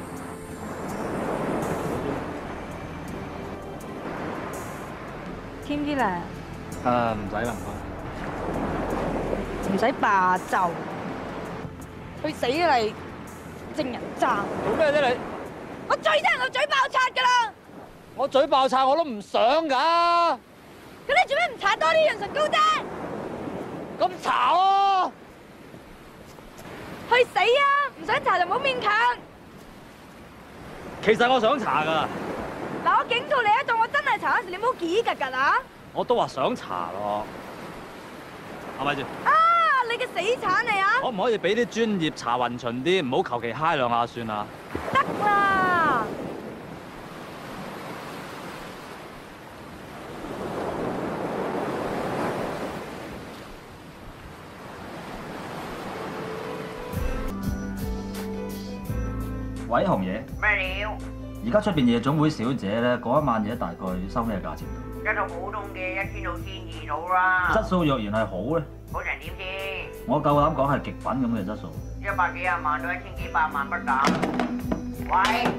添啲咧？ 唔使啦， 唔使霸就，去死啊你！正人渣！ 做咩啫你？ 我最憎人個嘴爆擦㗎啦！ 我嘴爆擦我都唔想㗎。 咁你做咩唔搽多啲潤唇膏啫？ 咁搽咯！ 去死啊！唔想搽就唔好勉強。 其實我想搽㗎。 嗱，我警告你一度，我真係搽嗰時，你唔好幾格格啊！ 我都話想搽咯，係咪先？ 啊！你嘅死鏟嚟啊！ 可唔可以俾啲專業搽勻巡啲，唔好求其揩兩下算啦。 得啦。 喂，紅爺。 咩料？ 而家出邊夜總會小姐咧，嗰一晚嘢大概收咩價錢？ 一套普通嘅1000到1200到啦。 質素若然係好咧， 好成點先？ 我夠膽講係極品咁嘅質素。 100幾廿萬到1000幾百萬不等。喂。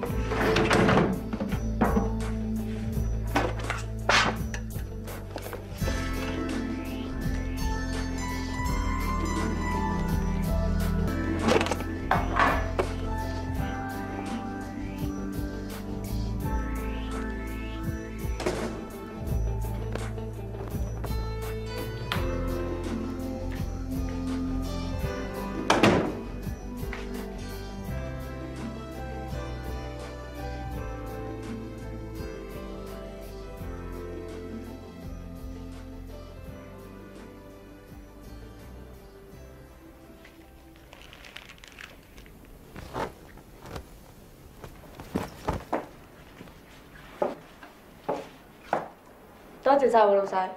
多謝晒喎，老細。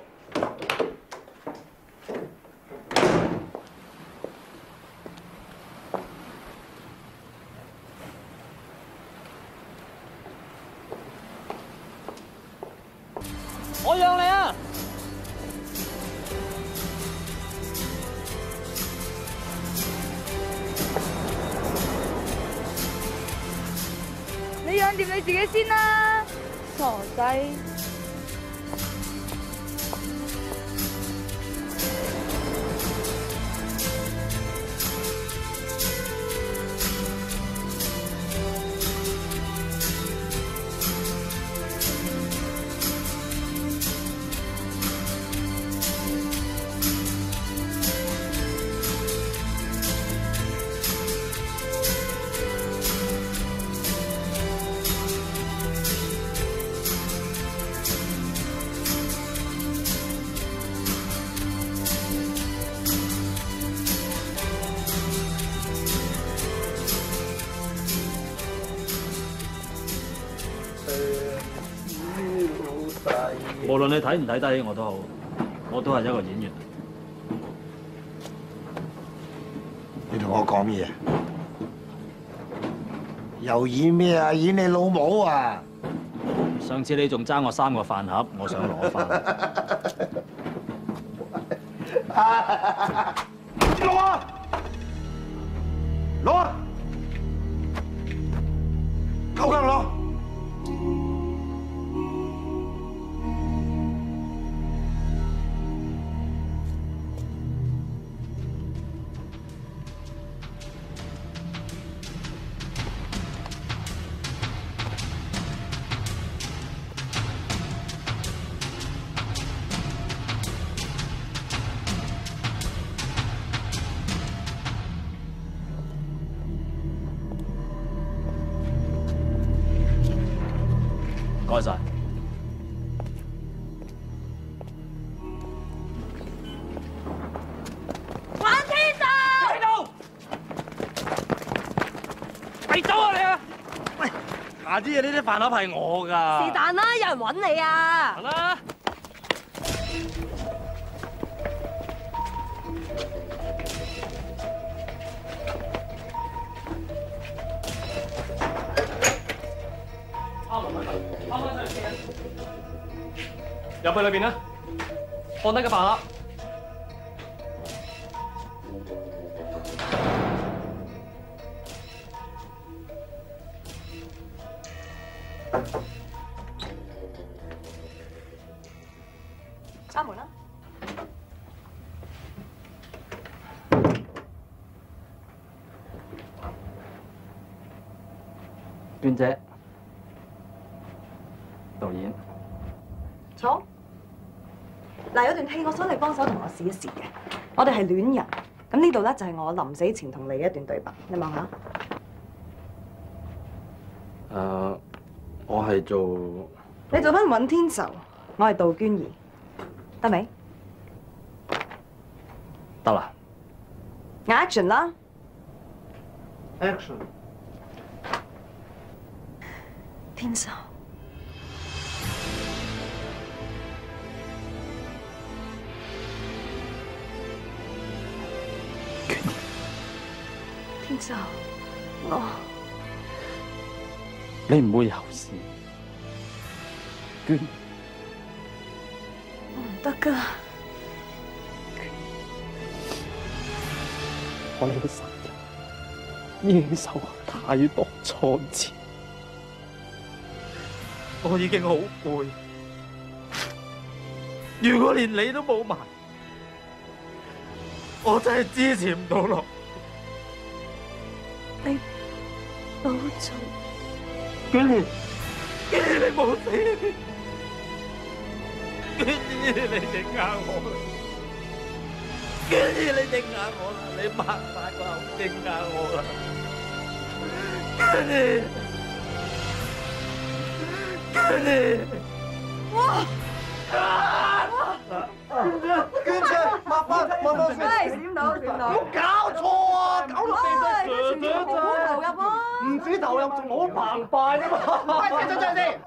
我讓你啊！ 你養掂你自己先啦，傻仔。 無論你睇唔睇得起我都好，我都係一個演員。 你同我講嘢？又演咩啊？演你老母啊！ 上次你仲爭我3個飯盒，我想攞翻。 攞啊！攞啊！夠唔夠攞？ 該晒。 玩天神！ 喺度，咪走啊你啊！喂，下啲嘢呢啲飯盒係我㗎。 是但啦，有人揾你啊！ 行啦。 入去裏邊啦，放低個飯盒。 閂門啦！ 娟姐，導演。 坐。嗱，有段戲我想你幫手同我試一試嘅。我哋係戀人，咁呢度咧就係我臨死前同你嘅一段對白，你望下。 我係做。 你做翻尹天仇，我係杜娟兒，得未？ 得啦。 Action 啦 ！Action！ 天仇。天仇， 你唔會有事，娟。 我唔得㗎。 我呢個仇人已經受太多挫折， 我已經好攰。如果連你都冇埋，我真係支持唔到落。 你保重。 娟兒，娟兒你冇死啊！娟兒你整啱我啦！娟兒你整啱我啦！你擘大個口整啱我啦！娟兒，娟兒， 哇！娟姐，麻煩先。 點到？ 冇搞錯啊！搞到地勢上好投入喎。 唔止投入，仲好澎湃啊嘛！喂，張先。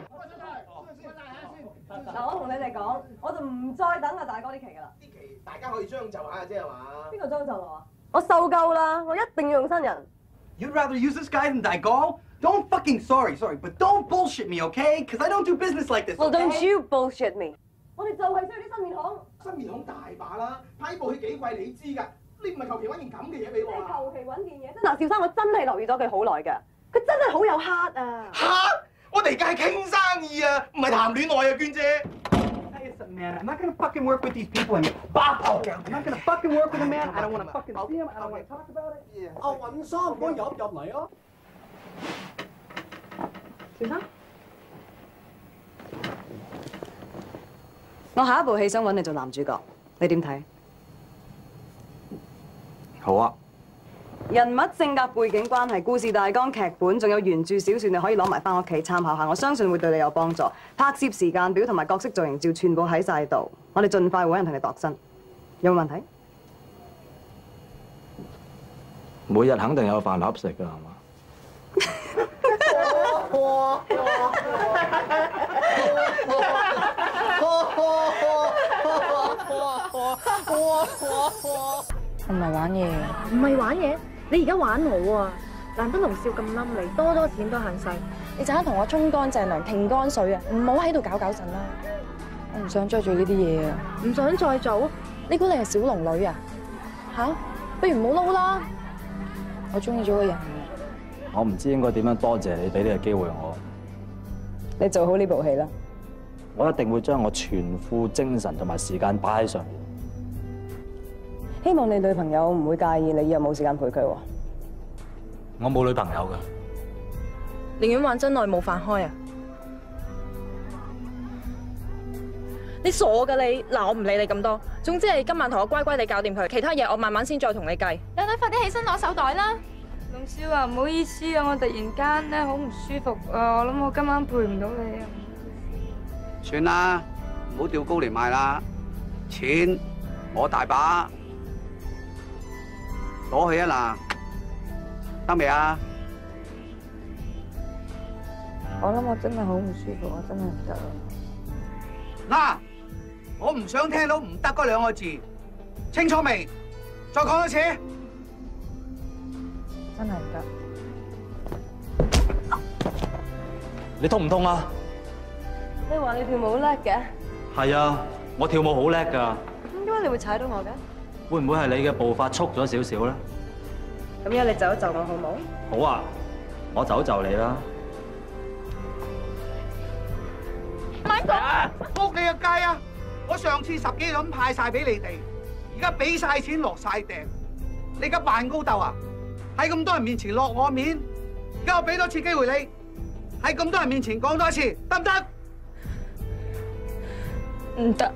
嗱，我同你哋講，我就唔再等阿大哥啲期㗎啦。 啲期大家可以將就下嘅啫係嘛？ 邊個將就啊？我受夠啦，我一定要用新人。 You'd rather use this guy than 大哥? Don't fucking sorry, but don't bullshit me, okay? Because I don't do business like this. Well, okay? don't you bullshit me. 我哋就係需要啲新面孔。 新面孔大把啦，拍呢部戲幾貴你知㗎，你唔係求其揾件咁嘅嘢俾我啊！ 求其揾件嘢。嗱，邵生，我真係留意咗佢好耐㗎，佢真係好有 heart 啊！ 嚇！我哋而家係傾生意啊，唔係談戀愛啊，娟姐。 Man, I'm not gonna fucking work with these people and okay. I'm not gonna fucking work with a man. I don't wanna fucking see him. I don't wanna talk about it. 阿尹生，唔該入嚟啊！ 邵生，我下一部戲想揾你做男主角，你點睇？ 好啊。 人物、性格、背景關係、故事大綱、劇本，仲有原著小説，你可以攞埋翻屋企參考下，我相信會對你有幫助。拍攝時間表同埋角色造型照全部喺晒度，我哋盡快揾人同你度身，有冇問題？ 每日肯定有飯盒食㗎，係嘛？ 我唔係玩嘢，唔係玩嘢，你而家玩我啊！難得龍少咁冧你，多多錢多限世，你陣間同我沖乾淨涼、停乾水啊！唔好喺度搞搞震啦！我唔想再做呢啲嘢啊！唔想再做？你估你係小龍女啊？嚇！不如唔好撈啦！我中意咗個人。 我唔知應該點樣多謝你俾呢個機會我。 你做好呢部戲啦！ 我一定會將我全副精神同埋時間擺喺上面。 希望你女朋友唔會介意你以後冇時間陪佢喎。 我冇女朋友㗎。 寧願玩真愛冇飯開啊！你傻㗎你！嗱，我唔理你咁多。總之係今晚同我乖乖地搞掂佢，其他嘢我慢慢先再同你計。 靚女，快啲起身攞手袋啦！龍少啊，唔好意思啊，我突然間咧好唔舒服啊，我諗我今晚陪唔到你啊。 算啦，唔好吊高嚟賣啦。錢我大把，攞去啊嗱，得未啊？ 我諗我真係好唔舒服，我真係唔得嗱， 啦。 我唔想聽到唔得嗰兩個字，清楚未？再講多次。 真係唔得。 你痛唔痛啊？ 你話你跳舞好叻嘅？ 係啊，我跳舞好叻㗎。 咁點解你會踩到我嘅？ 會唔會係你嘅步伐速咗少少咧？ 咁樣你就一就我好冇？ 好啊，我就你啦。 咪講，仆你個街啊！我上次10幾個咁派晒俾你哋，而家俾晒錢落晒訂，你而家扮高竇啊？喺咁多人面前落我面，而家我俾多次機會你，喺咁多人面前講多一次，得唔得？ 唔得。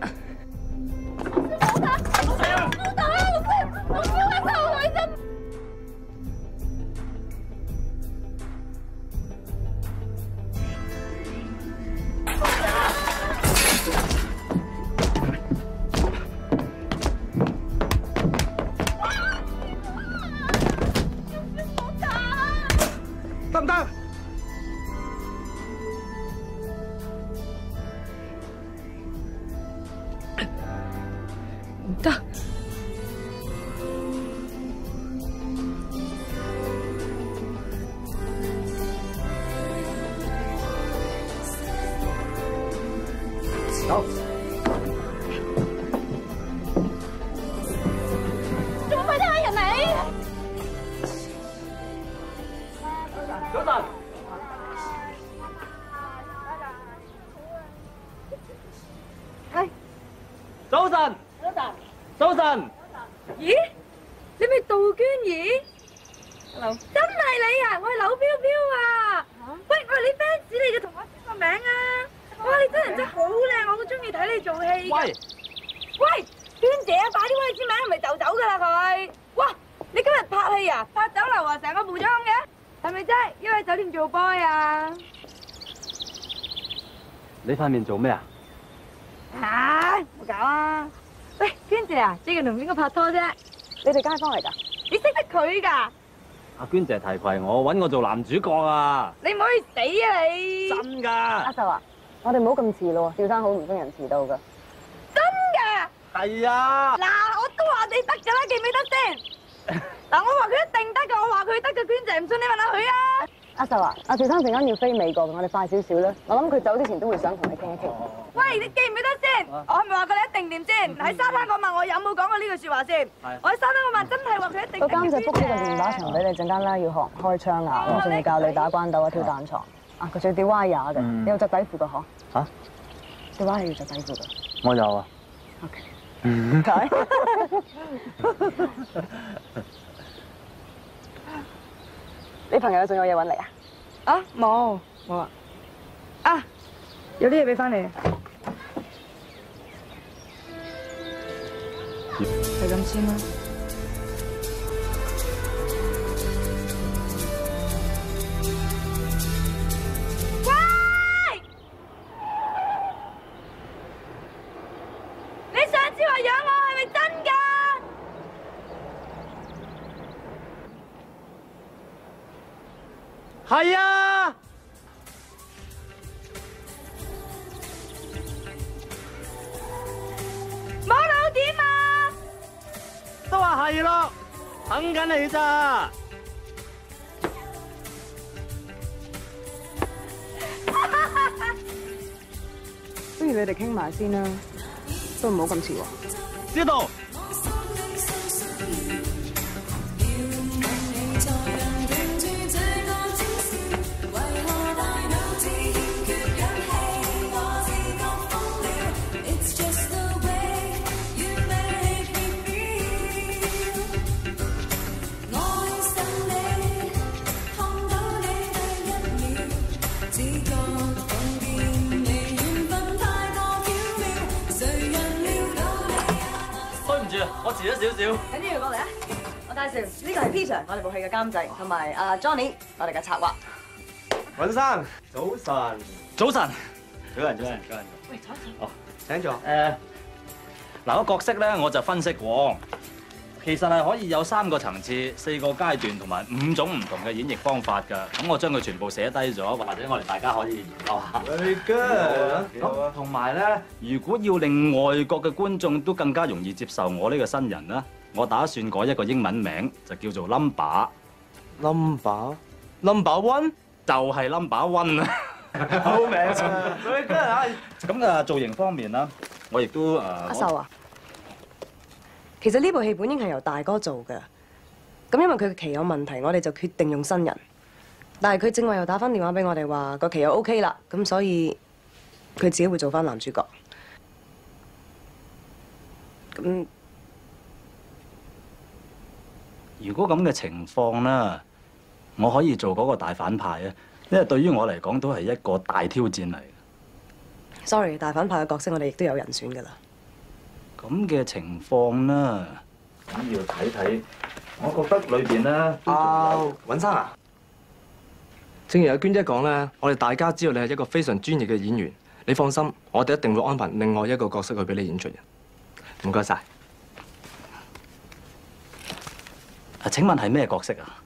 得唔得？ 唔得。 走。 做乜快啲嗌人嚟？ 早晨。 係。 早晨。早晨。 咦？你咪杜娟兒 ？Hello。真係你啊！我係柳飄飄啊！喂，我係你 fans 嚟嘅，同我簽個名啊！哇，你真人真係好靚，我好中意睇你做戲。喂，娟姐啊，快啲幫佢簽名，唔係就走噶啦佢。哇，你今日拍戲啊？拍酒樓啊？成個部裝嘅？係咪真係？因為酒店做 boy 啊？ 你塊面做咩啊？ 吓，冇搞啊！喂，娟姐啊，最近同邊個拍拖啫？ 你哋街坊嚟㗎？ 你識得佢㗎？ 阿娟姐提攜我，揾我做男主角啊！ 你唔可以死啊你！ 真㗎！ 阿秀啊，我哋唔好咁遲咯，趙生好唔中人遲到㗎。 真㗎？ 係啊！ 嗱，我都話你得㗎啦，記唔記得先？嗱，我話佢一定得㗎，我話佢得㗎，娟姐唔信你問下佢啊！ 阿秀啊，阿趙生陣間要飛美國，我哋快少少啦。我諗佢走之前都會想同你傾一傾。 喂，你記唔記得先？我係咪話佢你一定掂先？喺沙灘嗰晚我有冇講過呢句説話先？我喺沙灘嗰晚真係話佢一定。個監製 book 咗個電話場俾你，陣間咧要學開槍啊，我仲要教你打關鬥啊、跳彈床啊，佢仲要吊歪牙嘅。你有着底褲㗎嗬？ 嚇？ 吊歪係要着底褲㗎。 我有啊。 OK。 唔該。 你朋友仲有嘢揾你啊？ 啊，冇啊。啊，有啲嘢俾翻你。係咁先啦。喂！你上次話養我係咪真㗎？ 係啊！ 冇到點啊？ 都話係咯，等緊你咋？ 不如你哋傾埋先啦，都唔好咁遲喎。 知道。我遲咗少少。 緊要過嚟啊！我介紹呢個係 Peter，我哋部戲嘅監製，同埋阿 Johnny，我哋嘅策劃。 尹生，早晨。 早晨。 早晨。 喂，坐一坐。 哦， 請坐。 嗱個角色咧，我就分析過，其實係可以有3個層次、4個階段同埋5種唔同嘅演繹方法㗎。咁我將佢全部寫低咗，或者我哋大家可以研究下。 Very good。 咁同埋咧，如果要令外國嘅觀眾都更加容易接受我呢個新人咧，我打算改一個英文名，就叫做 Number。Number One 就係 Number One 啊！好名啊！Very good 啊！咁啊，造型方面啦，我亦都阿秀啊，其實呢部戲本應係由大哥做嘅，咁因為佢嘅期有問題，我哋就決定用新人。但係佢正話又打翻電話俾我哋話個期又 OK 啦，咁所以佢自己會做翻男主角。咁如果咁嘅情況咧，我可以做嗰個大反派啊！因為對於我嚟講都係一個大挑戰嚟。 Sorry， 大反派嘅角色我哋亦都有人選㗎啦。 咁嘅情況啦，咁要睇睇。我覺得裏邊咧， 尹生啊，正如阿娟姐講咧，我哋大家知道你係一個非常專業嘅演員，你放心，我哋一定會安排另外一個角色去俾你演出嘅。唔該晒。 請問係咩角色啊？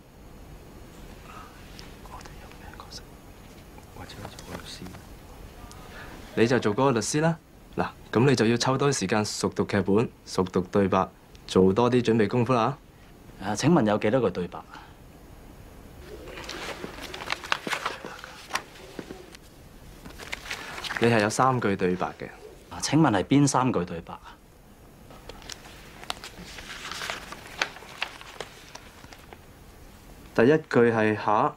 你就做嗰個律師啦。嗱，咁你就要抽多啲時間熟讀劇本、熟讀對白，做多啲準備功夫啦。 請問有幾多個對白啊？ 你係有3句對白嘅。 請問係邊3句對白啊？ 第一句係嚇，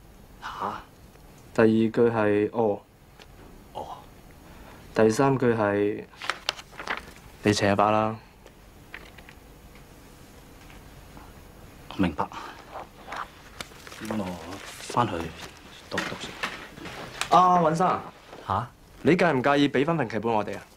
第2句係哦，第3句係你扯一把啦。 明白。咁我翻去讀讀先。 尹生嚇，你介唔介意俾翻份劇本我哋啊？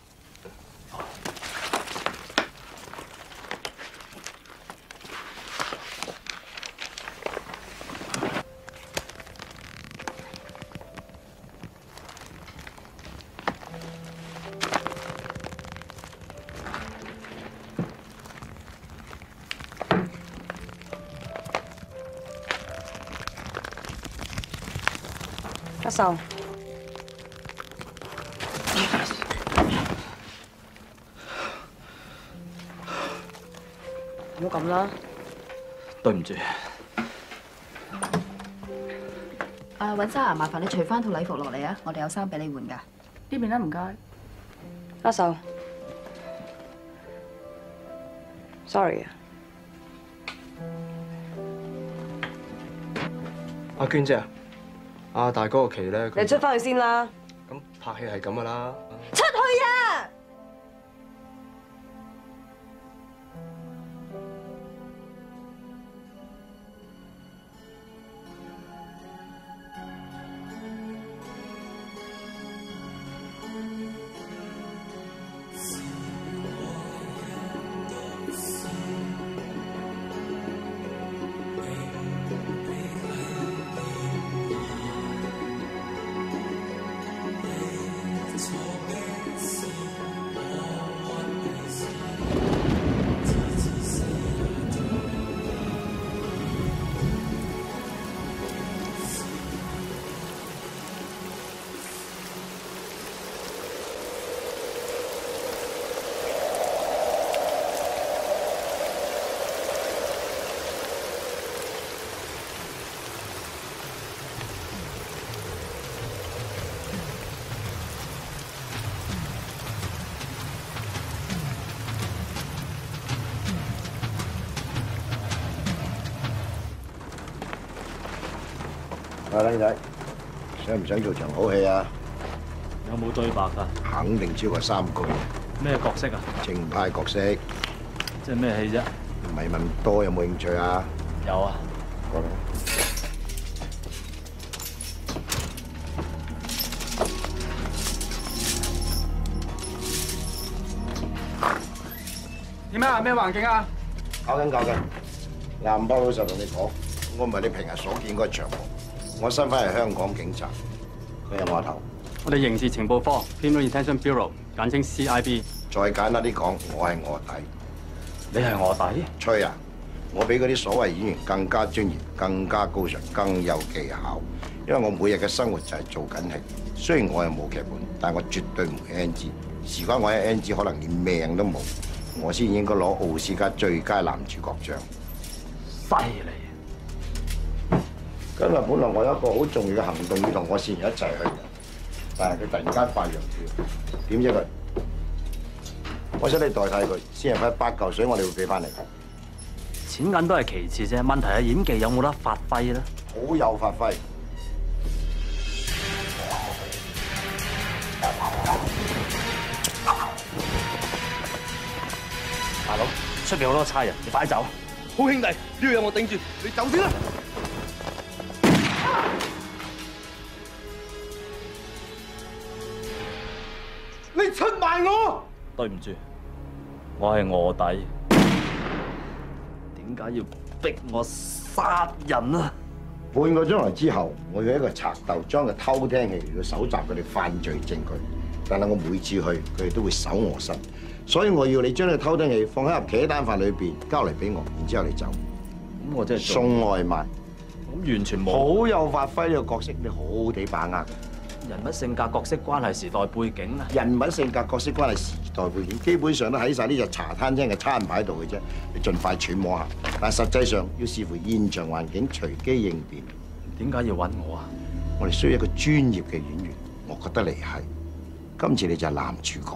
阿秀，唔好咁啦。 對唔住。 尹生啊，麻煩你除翻套禮服落嚟啊，我哋有衫俾你換㗎。 呢邊啦，唔該。 阿秀 ，sorry 啊。 阿娟姐啊，阿大哥個期咧， 你出翻去先啦。 咁拍戲係咁噶啦。 出去啊！ 阿靚仔，想唔想做場好戲啊？ 有冇對白㗎？ 肯定超過3句。 咩角色啊？ 正派角色。 即係咩戲啫？ 唔係問多，有冇興趣啊？ 有啊。 過嚟。 點啊？咩環境啊？ 搞緊。啱包老實同你講，我唔係你平日所見嗰個長毛，我身份係香港警察，佢有我頭， 我哋刑事情報科 Criminal Detention Bureau， 簡稱 CIB。 再簡單啲講，我係卧底。 你係卧底？ 吹啊！我比嗰啲所謂演員更加專業、更加高尚、更有技巧。因為我每日嘅生活就係做緊戲。雖然我又冇劇本，但我絕對唔會 NG。事關我一 NG，可能連命都冇，我先應該攞奧斯卡最佳男主角獎。 犀利！ 今日本來我有一個好重要嘅行動要同我線人一齊去嘅，但係佢突然間發羊吊，點知佢？我想你代替佢，先係8嚿水，我哋會俾翻你。 錢銀都係其次啫，問題係演技有冇得發揮咧？ 好有發揮。 大佬，出邊好多差人，你快走！ 好兄弟，呢度有我頂住，你走先啦！你出賣我！ 對唔住，我係卧底。點解要逼我殺人啊？ 半個鐘頭之後，我要一個賊竇裝嘅偷聽器嚟到搜集佢哋犯罪證據，但係我每次去，佢哋都會搜我身，所以我要你將呢個偷聽器放喺盒茄蛋飯裏邊，交嚟俾我，然之後你走。 咁我真係送外賣， 咁完全冇。 好有發揮呢個角色，你好好地把握。 人物性格、角色關係、時代背景啊！ 人物性格、角色關係、時代背景，基本上都喺晒呢隻茶餐廳嘅餐牌度嘅啫。你盡快揣摩下，但係實際上要視乎現場環境，隨機應變。 點解要揾我啊？ 我哋需要一個專業嘅演員，我覺得你係。今次你就係男主角。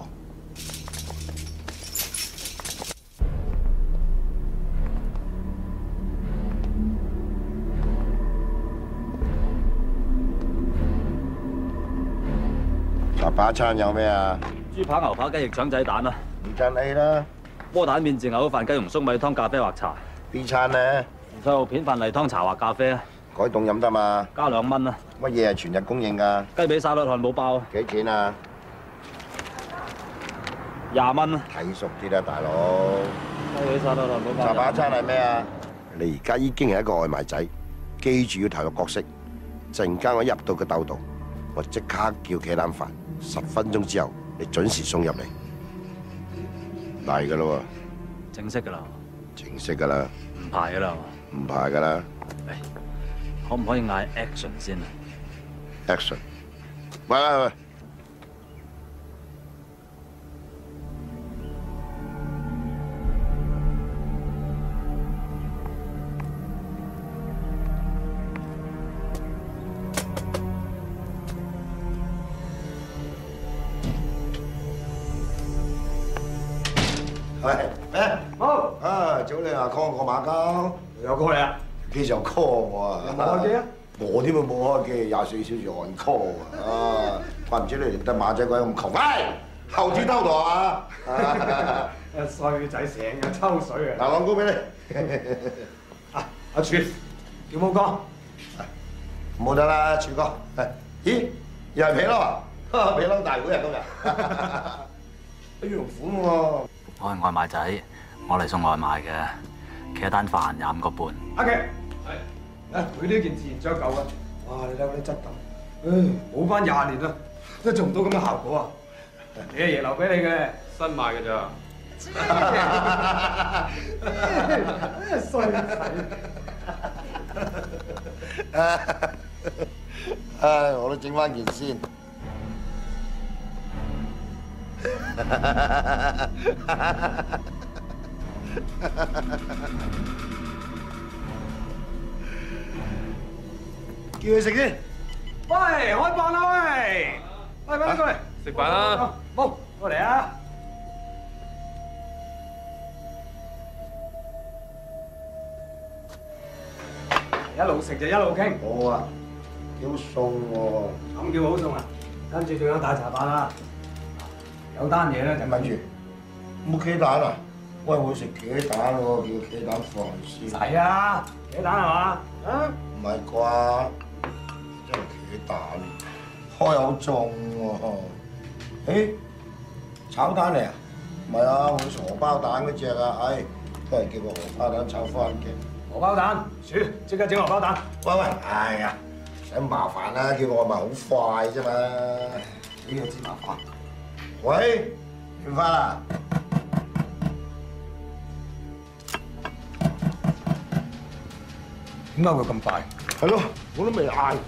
茶把餐有咩啊？ 豬扒、牛扒、雞翼、腸仔蛋啦。 唔襯 A 啦。 窩蛋麵、豉牛飯、雞蓉粟米湯、咖啡或茶。 B 餐呢？ 細路片、飯例湯、茶或咖啡啊。 改凍飲得嘛？ 加2蚊啊。 乜嘢係全日供應㗎？ 雞髀沙律漢堡包。 幾錢啊 ？20蚊啊。 睇熟啲啦，大佬。 雞髀沙律漢堡包。 茶把餐係咩啊？你而家已經係一個外賣仔，記住要投入角色。陣間我入到個竇度，我即刻叫茄蛋飯，10分鐘之後你準時送入嚟。嚟㗎啦喎！ 正式㗎啦。 正式㗎啦。 唔排㗎啦。 唔排㗎啦。 可唔可以嗌 action 先啊 ？action！ 喂喂喂！喂，好啊！早你啊 call 我馬交， 有 call 你啊？ 幾時又 call 我啊？ 有冇開機啊？ 我點會冇開機？24小時按 call 啊！怪唔知你哋得馬仔鬼咁窮，喂，後子偷渡啊！ 衰仔成日抽水啊！ 嗱，朗高俾你。 阿柱，叫冇哥。 冇得啦，柱哥。咦？又係皮褸啊？皮褸大會啊今日。羽絨款喎。 我係外賣仔，我嚟送外賣嘅，茄蛋飯25個半。 阿奇，係，佢呢件自然長久啊！哇，你睇嗰啲質感，冇翻20年啦，都做唔到咁嘅效果啊！你阿爺留俾你嘅，新買嘅咋？衰仔！我都整翻件先。叫佢食先。 喂，開飯啦喂！喂，快啲過嚟食飯啦！ 冇，過嚟啊！一路食就一路傾。 好啊，幾好餸喎！ 咁叫好餸啊！跟住仲有大茶飯啊！有單嘢咧就咪住，冇茄蛋啊！喂，我食茄蛋喎，叫茄蛋飯先。 係啊，茄蛋係嘛？啊？ 唔係啩？真係茄蛋，開口中喎！誒，炒蛋嚟啊？唔係啊，我食荷包蛋嗰只啊！唉，都係叫個荷包蛋炒番茄。 荷包蛋，煮，即刻整荷包蛋。 喂喂，哎呀，使咁麻煩啦，叫個外賣好快啫嘛。 自己有芝麻飯。 喂，完飯啦？ 點解會咁快？ 係咯，我都未嗌。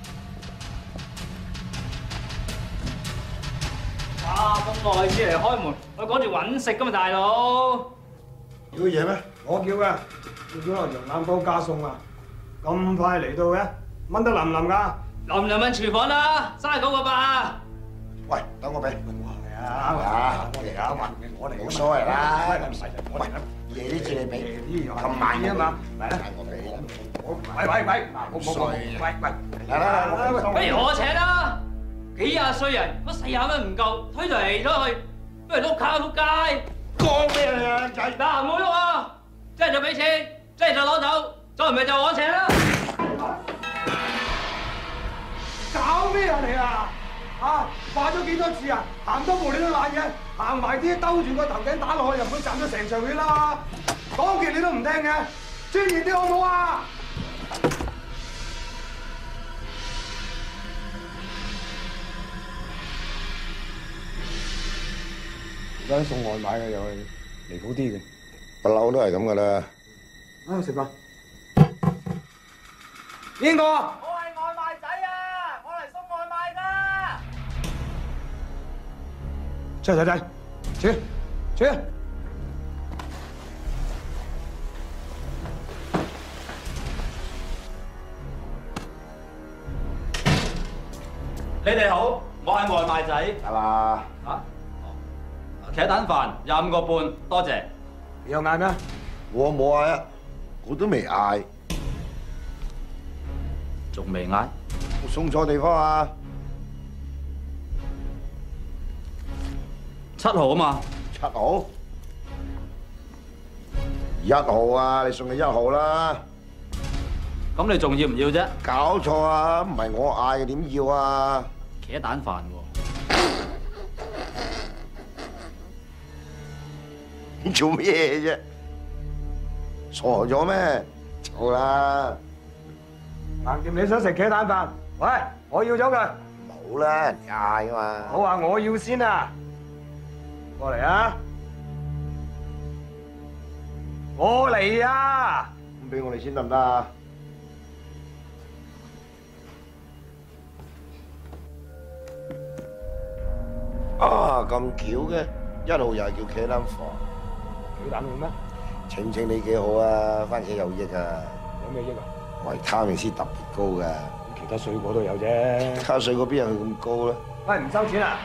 哇！咁耐先嚟開門，我趕住揾食噶嘛，大佬。 要嘢咩？我叫嘅，叫咗羊腩煲加餸啊！咁快嚟到嘅，炆得腍唔腍㗎？ 淋唔淋揾廚房啦，39個8啊！ 喂，等我俾。 係啊，我嚟啊，我嚟， 冇所謂啦。 喂， 夜呢次你俾，咁慢啊嘛，嚟啦，我俾。 喂，冇，喂， 嚟啦， 不如我請啦，幾廿歲人，乜40蚊唔夠，推嚟推去，不如碌卡碌街。 講咩啊，仔？ 嗱，唔好喐啊！即係就俾錢，即係就攞走，再唔係就我請啦。 搞咩啊你啊？啊，話咗幾多次啊？行多步你都賴嘅，行埋啲兜住個頭頸打落去，又唔會賺咗成場血啦！講極你都唔聽嘅，專業啲好唔好啊？而家送外賣嘅又係離譜啲嘅， 不嬲都係咁噶啦。 啊，食飯。邊個？ 我係外賣仔啊！我嚟送外賣㗎。 出嚟仔，出。 你哋好，我係外賣仔。 係嘛？ 嚇？茄蛋飯25個半，多謝。 你有嗌咩？ 我冇嗌啊，我都未嗌。 仲未嗌？ 我送錯地方啊 ！7號啊嘛。 7號？1號啊！你送去1號啦。 咁你仲要唔要啫？ 搞錯啊！唔係我嗌嘅，點要啊？ 茄蛋飯喎。 你做咩啫？傻咗咩？錯啦！ 橫掂你想食茄蛋飯，喂，我要咗佢。 冇啦，人哋嗌噶嘛。 我話我要先啊！過嚟啊！我嚟啊！ 咁俾我哋先得唔得啊？啊，咁巧嘅，1號又係叫茄蛋飯。 茄蛋好咩？ 稱稱你幾好啊，番茄有益啊。 有咩益啊？ 維他命 C 特別高㗎。 其他水果都有啫。 其他水果邊有佢咁高咧？ 喂，唔收錢啊？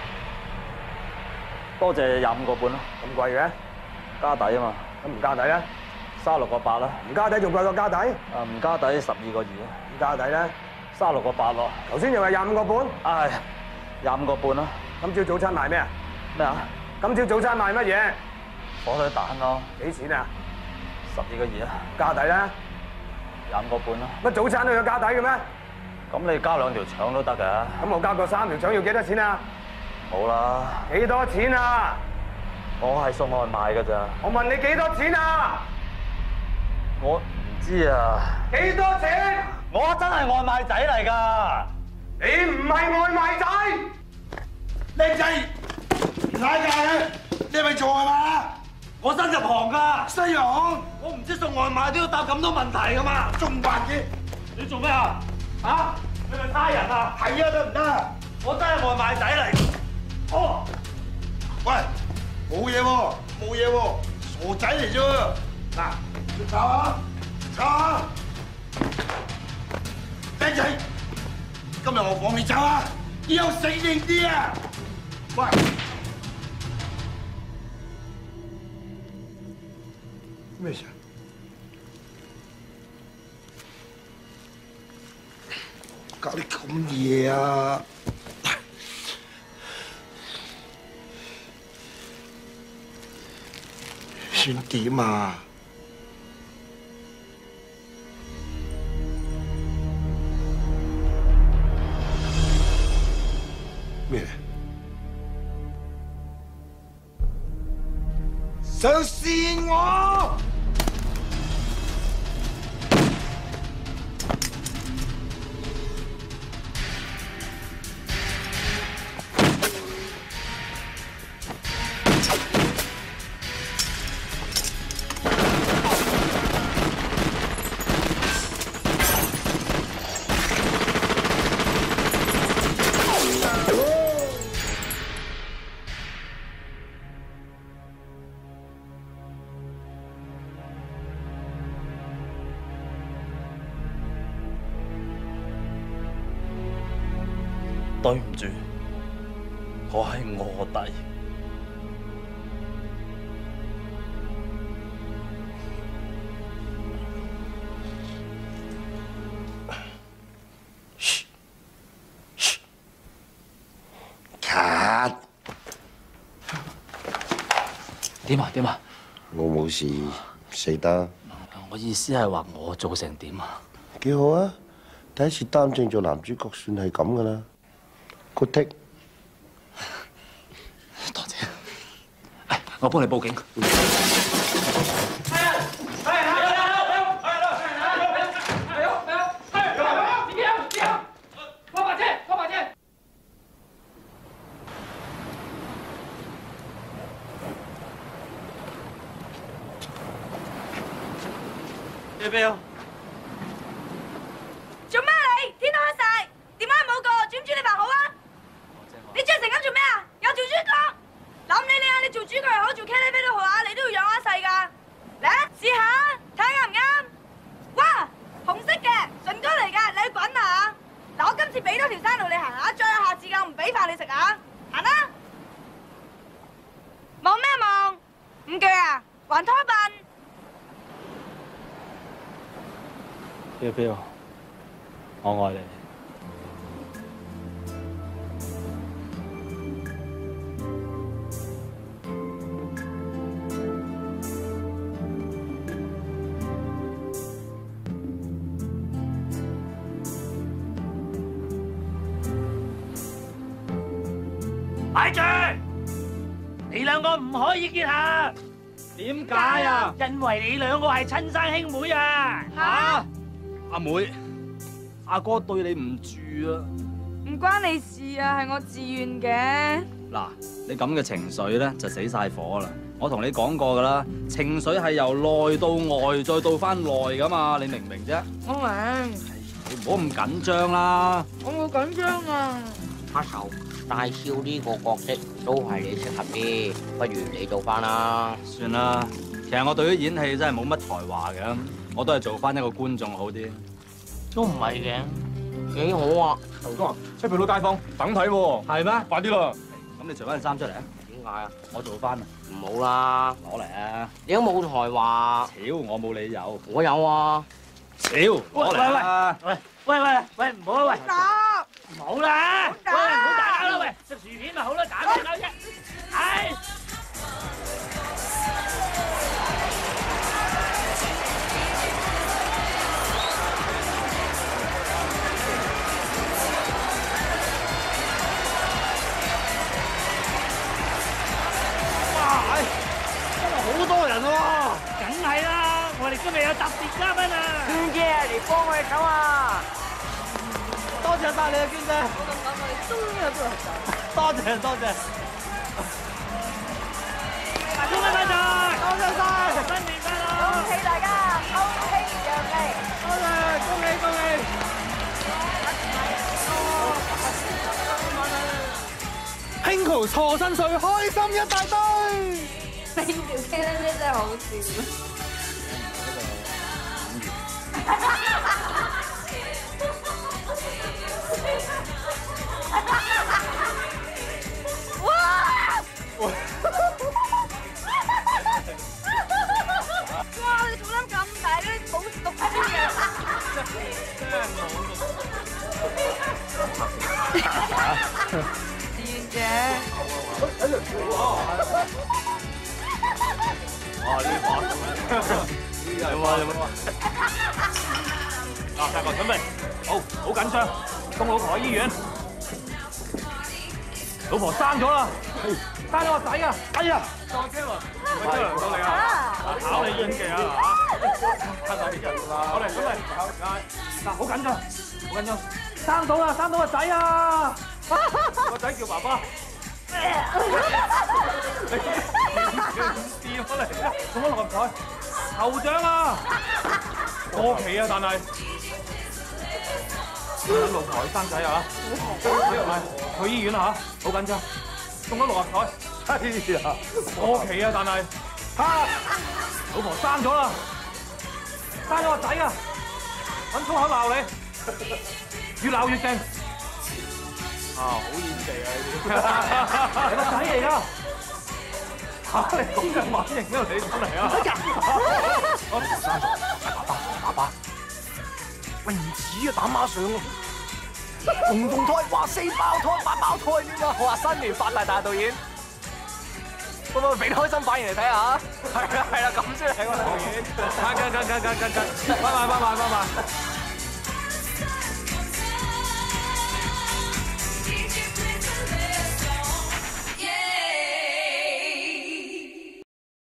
多謝25個半啦。 咁貴嘅？ 加底啊嘛。 咁唔加底咧 ？36個8啦。 唔加底仲貴過加底？ 唔加底12個2啦。 唔加底咧 ？36個8咯。 頭先又係25個半？ 係25個半啦。 今朝早餐賣咩啊？ 咩啊？ 今朝早餐賣乜嘢？ 火腿蛋咯。 幾錢啊 ？12個2啊。 加底咧 ？25個半啦。 乜早餐都有加底嘅咩？ 咁你加2條腸都得㗎。 咁我加個3條腸要幾多錢啊？ 冇啦。 幾多錢啊？ 我係送外賣㗎咋。 我問你幾多錢啊？ 我唔知啊。 幾多錢？ 我真係外賣仔嚟㗎。 你唔係外賣仔。 靚仔，唔拉架嘅，你係咪做係嘛？ 我新入行㗎。 新入行？ 我唔知送外賣都要答咁多問題㗎嘛。 仲白嘅？ 你做咩啊？啊？你咪差人啊？ 係啊，得唔得？ 我真係外賣仔嚟。哦。 喂，冇嘢喎，冇嘢喎，傻仔嚟啫。嗱，你炒下，炒下。靚仔，今日我放你走啊！以後死定啲啊！喂，咩事啊？搞啲咁夜啊！算點啊？咩？想試我？ 對唔住，我係臥底。點啊點啊！ 我冇事，死得。 我意思係話我做成點啊？ 幾好啊！第一次擔正做男主角，算係咁噶啦。Good take。 多謝。我幫你報警。Bill， 做咩你？天都黑晒，電話冇過，轉唔轉你辦好啊？你着成咁做咩啊？有做主角，諗你啊！你做主角又好，做茄喱啡都好啊，你都要養我一世噶。嚟啊，試下睇下啱唔啱？哇，紅色嘅唇膏嚟㗎，你去滾啊！嗱，我今次俾多條山路你行下，再有下次㗎，我唔俾飯你食啊！行啦！望咩望？唔鋸啊？還拖笨？ Bill，我愛你。 擺住！你兩個唔可以結合。 點解啊？ 因為你兩個係親生兄妹啊！ 嚇！阿妹，阿哥對你唔住啊！ 唔關你事啊，係我自願嘅。 嗱，你咁嘅情緒咧就死晒火啦！我同你講過噶啦，情緒係由內到外，再到翻內噶嘛，你明唔明啫？ 我明。 你唔好咁緊張啦！ 我冇緊張啊！ 黑手大少呢個角色都係你適合啲，不如你做翻啦。 算啦，其實我對於演戲真係冇乜才華嘅。我都係做翻一個觀眾好啲， 都唔係嘅，幾好啊！ 頭哥，出邊老街坊等睇喎， 係咩？ 快啲啦！ 咁你除翻件衫出嚟啊？ 點解啊？ 我做翻啊！ 唔好啦， 攞嚟啊！ 你都冇才華。 屌，我冇理由。 我有啊！ 屌，攞嚟啊！ 喂，唔好啊喂！唔好啦！喂，唔好打交啦喂！食薯片咪好啦，打咩交啫？係。 好多人喎！ 梗係啦，我哋今日有特別嘉賓啊！ 娟姐嚟幫我哋手啊！ 多謝晒你啊，娟姐！ 我咁講，我哋終於有機會合作。 多謝多謝。 恭喜發財！ 多謝晒！ 新年快樂！ 恭喜大家，歐氣揚眉！ 多謝，恭喜恭喜！興圖錯身水，開心一大堆！ 你條茄喱啡真係好笑。哇！哇！你做得咁大嗰啲冇毒豬嘅。 真係冇毒。 志願者。 哇！呢把有冇？嗱，大哥準備，好緊張，送老婆去醫院。老婆生咗啦，生咗個仔啊！哎呀，撞車喎！喂，車輪到你啊！考你演技啊嚇！睇下啲人啦，好嚟，準備，嗱，好緊張，好緊張，生到個仔啊！個仔叫爸爸。你掂翻嚟啦！送咗六合彩，頭獎啊！過期啊，但係等老婆去生仔啊！去醫院啊嚇，好緊張，送咗六合彩，哎呀，過期啊，但係老婆生咗啦，生咗個仔啊！揾粗口鬧你，越鬧越勁。 好演技啊呢啲。你個仔嚟㗎？嚇！你咁嘅反應啊，你出嚟啊！我唔生咗，爸爸，喂唔似啊，打孖上啊！龍鳳胎，哇4胞胎8胞胎添啊！我話新年發大大導演，可唔可以俾開心反應嚟睇下？係啦，咁先係個導演。跟，拜拜。